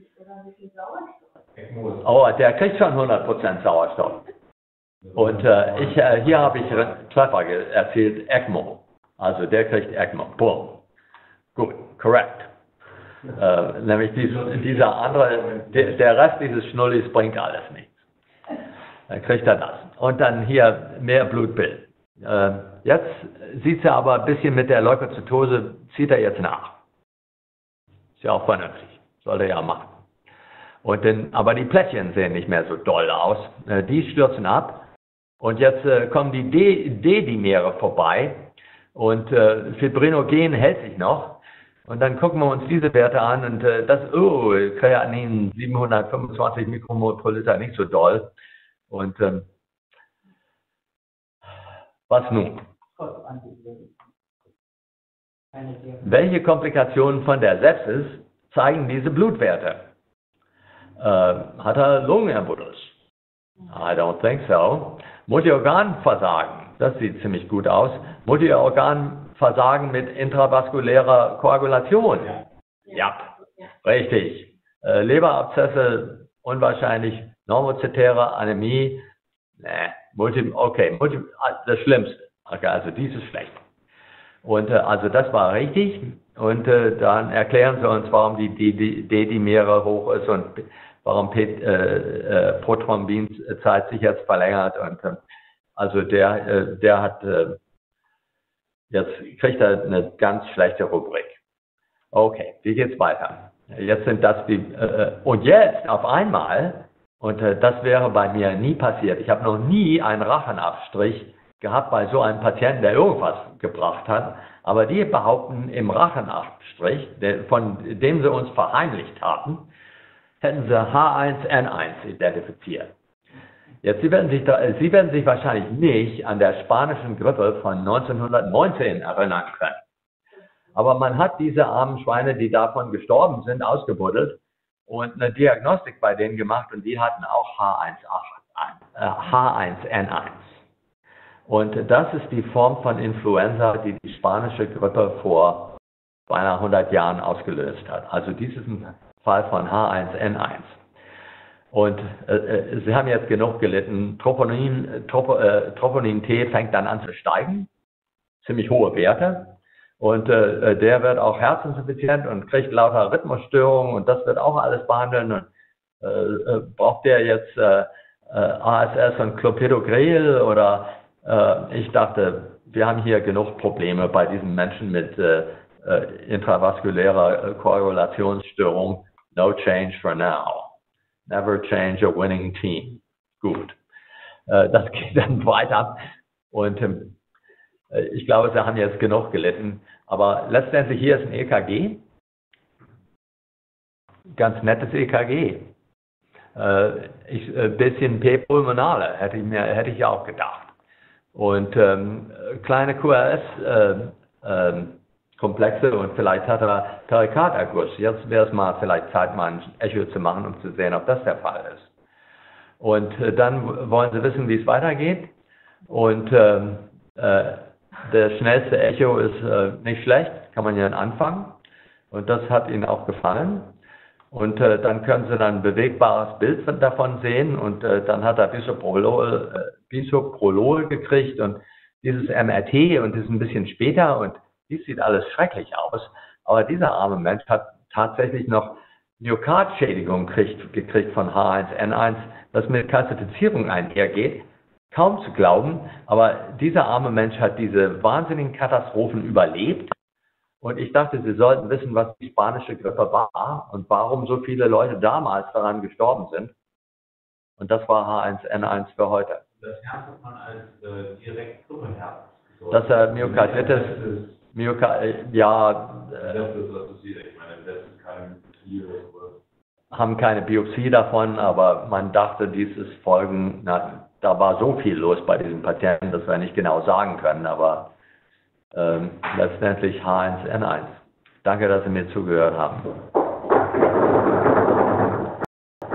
Oh, der kriegt schon hundert Prozent Sauerstoff. Und äh, ich, äh, hier habe ich Treffer erzählt, ECMO. Also der kriegt ECMO. Boom. Gut, correct. Äh, nämlich dies, dieser andere, der, der Rest dieses Schnullis bringt alles nichts. Dann kriegt er das. Und dann hier mehr Blutbild. Äh, jetzt sieht er aber ein bisschen mit der Leukozytose, zieht er jetzt nach. Ist ja auch vernünftig. Sollte er ja machen. Und den, aber die Plättchen sehen nicht mehr so doll aus. Äh, die stürzen ab. Und jetzt äh, kommen die D-Dimere vorbei. Und äh, Fibrinogen hält sich noch. Und dann gucken wir uns diese Werte an. Und äh, das, oh, Kreatin siebenhundertfünfundzwanzig Mikromol pro Liter, nicht so doll. Und ähm, was nun? Welche Komplikationen von der Sepsis zeigen diese Blutwerte? Äh, hat er Lungenembolus? I don't think so. Multiorganversagen, das sieht ziemlich gut aus. Multiorganversagen mit intravaskulärer Koagulation. Ja, richtig. Äh, Leberabszesse, unwahrscheinlich. Normozytäre Anämie. Nee, Multi, okay, Multi, das Schlimmste. Okay, also dies ist schlecht. Und äh, also das war richtig. Und äh, dann erklären Sie uns, warum die D-Dimere hoch ist und warum P äh, äh, Prothrombinzeit sich jetzt verlängert. Und äh, also der, äh, der hat äh, jetzt kriegt er eine ganz schlechte Rubrik. Okay, wie geht's weiter? Jetzt sind das die äh, und jetzt auf einmal, und äh, das wäre bei mir nie passiert. Ich habe noch nie einen Rachenabstrich gehabt bei so einem Patienten, der irgendwas gebracht hat, aber die behaupten im Rachenabstrich, von dem sie uns verheimlicht haben, hätten sie H eins N eins identifiziert. Jetzt, Sie werden sich, da, Sie werden sich wahrscheinlich nicht an der spanischen Grippe von neunzehnhundertneunzehn erinnern können. Aber man hat diese armen Schweine, die davon gestorben sind, ausgebuddelt und eine Diagnostik bei denen gemacht und die hatten auch H eins N eins. Und das ist die Form von Influenza, die die spanische Grippe vor beinahe hundert Jahren ausgelöst hat. Also dies ist ein Fall von H eins N eins. Und äh, Sie haben jetzt genug gelitten. Troponin, Trop, äh, Troponin T fängt dann an zu steigen, ziemlich hohe Werte. Und äh, der wird auch herzinsuffizient und kriegt lauter Rhythmusstörungen und das wird auch alles behandeln. Und, äh, braucht der jetzt äh, äh, A S S und Clopidogrel oder äh, ich dachte, wir haben hier genug Probleme bei diesen Menschen mit äh, äh, intravaskulärer Koagulationsstörung. No change for now. Never change a winning team. Gut. Äh, das geht dann weiter. Und ähm, ich glaube, Sie haben jetzt genug gelitten. Aber letztendlich hier ist ein E K G. Ganz nettes E K G. Äh, ich, ein bisschen P pulmonale, hätte ich mir, hätte ich auch gedacht. Und ähm, kleine Q R S äh, äh, Komplexe und vielleicht hat er Perikarderguss. Jetzt wäre es mal vielleicht Zeit, mal ein Echo zu machen, um zu sehen, ob das der Fall ist. Und äh, dann wollen Sie wissen, wie es weitergeht. Und ähm, äh, der schnellste Echo ist äh, nicht schlecht, kann man ja anfangen. Und das hat Ihnen auch gefallen. Und äh, dann können Sie dann ein bewegbares Bild davon sehen. Und äh, dann hat er Bisoprolol, äh, Bisoprolol gekriegt und dieses M R T und das ist ein bisschen später und dies sieht alles schrecklich aus, aber dieser arme Mensch hat tatsächlich noch Myokardschädigung gekriegt, gekriegt von H eins N eins, das mit Kalzifizierung einhergeht. Kaum zu glauben, aber dieser arme Mensch hat diese wahnsinnigen Katastrophen überlebt. Und ich dachte, Sie sollten wissen, was die spanische Grippe war und warum so viele Leute damals daran gestorben sind. Und das war H eins N eins für heute. Das Herz hat man als äh, direkt Gruppenherz. Das äh, Myokarditis. Myokard, ja, äh, das ist assoziiert. Ich meine, das ist keine Biopsie oder so. Haben keine Biopsie davon, aber man dachte, dieses Folgen, na, da war so viel los bei diesem Patienten, dass wir nicht genau sagen können, aber ähm, letztendlich H eins N eins. Danke, dass Sie mir zugehört haben.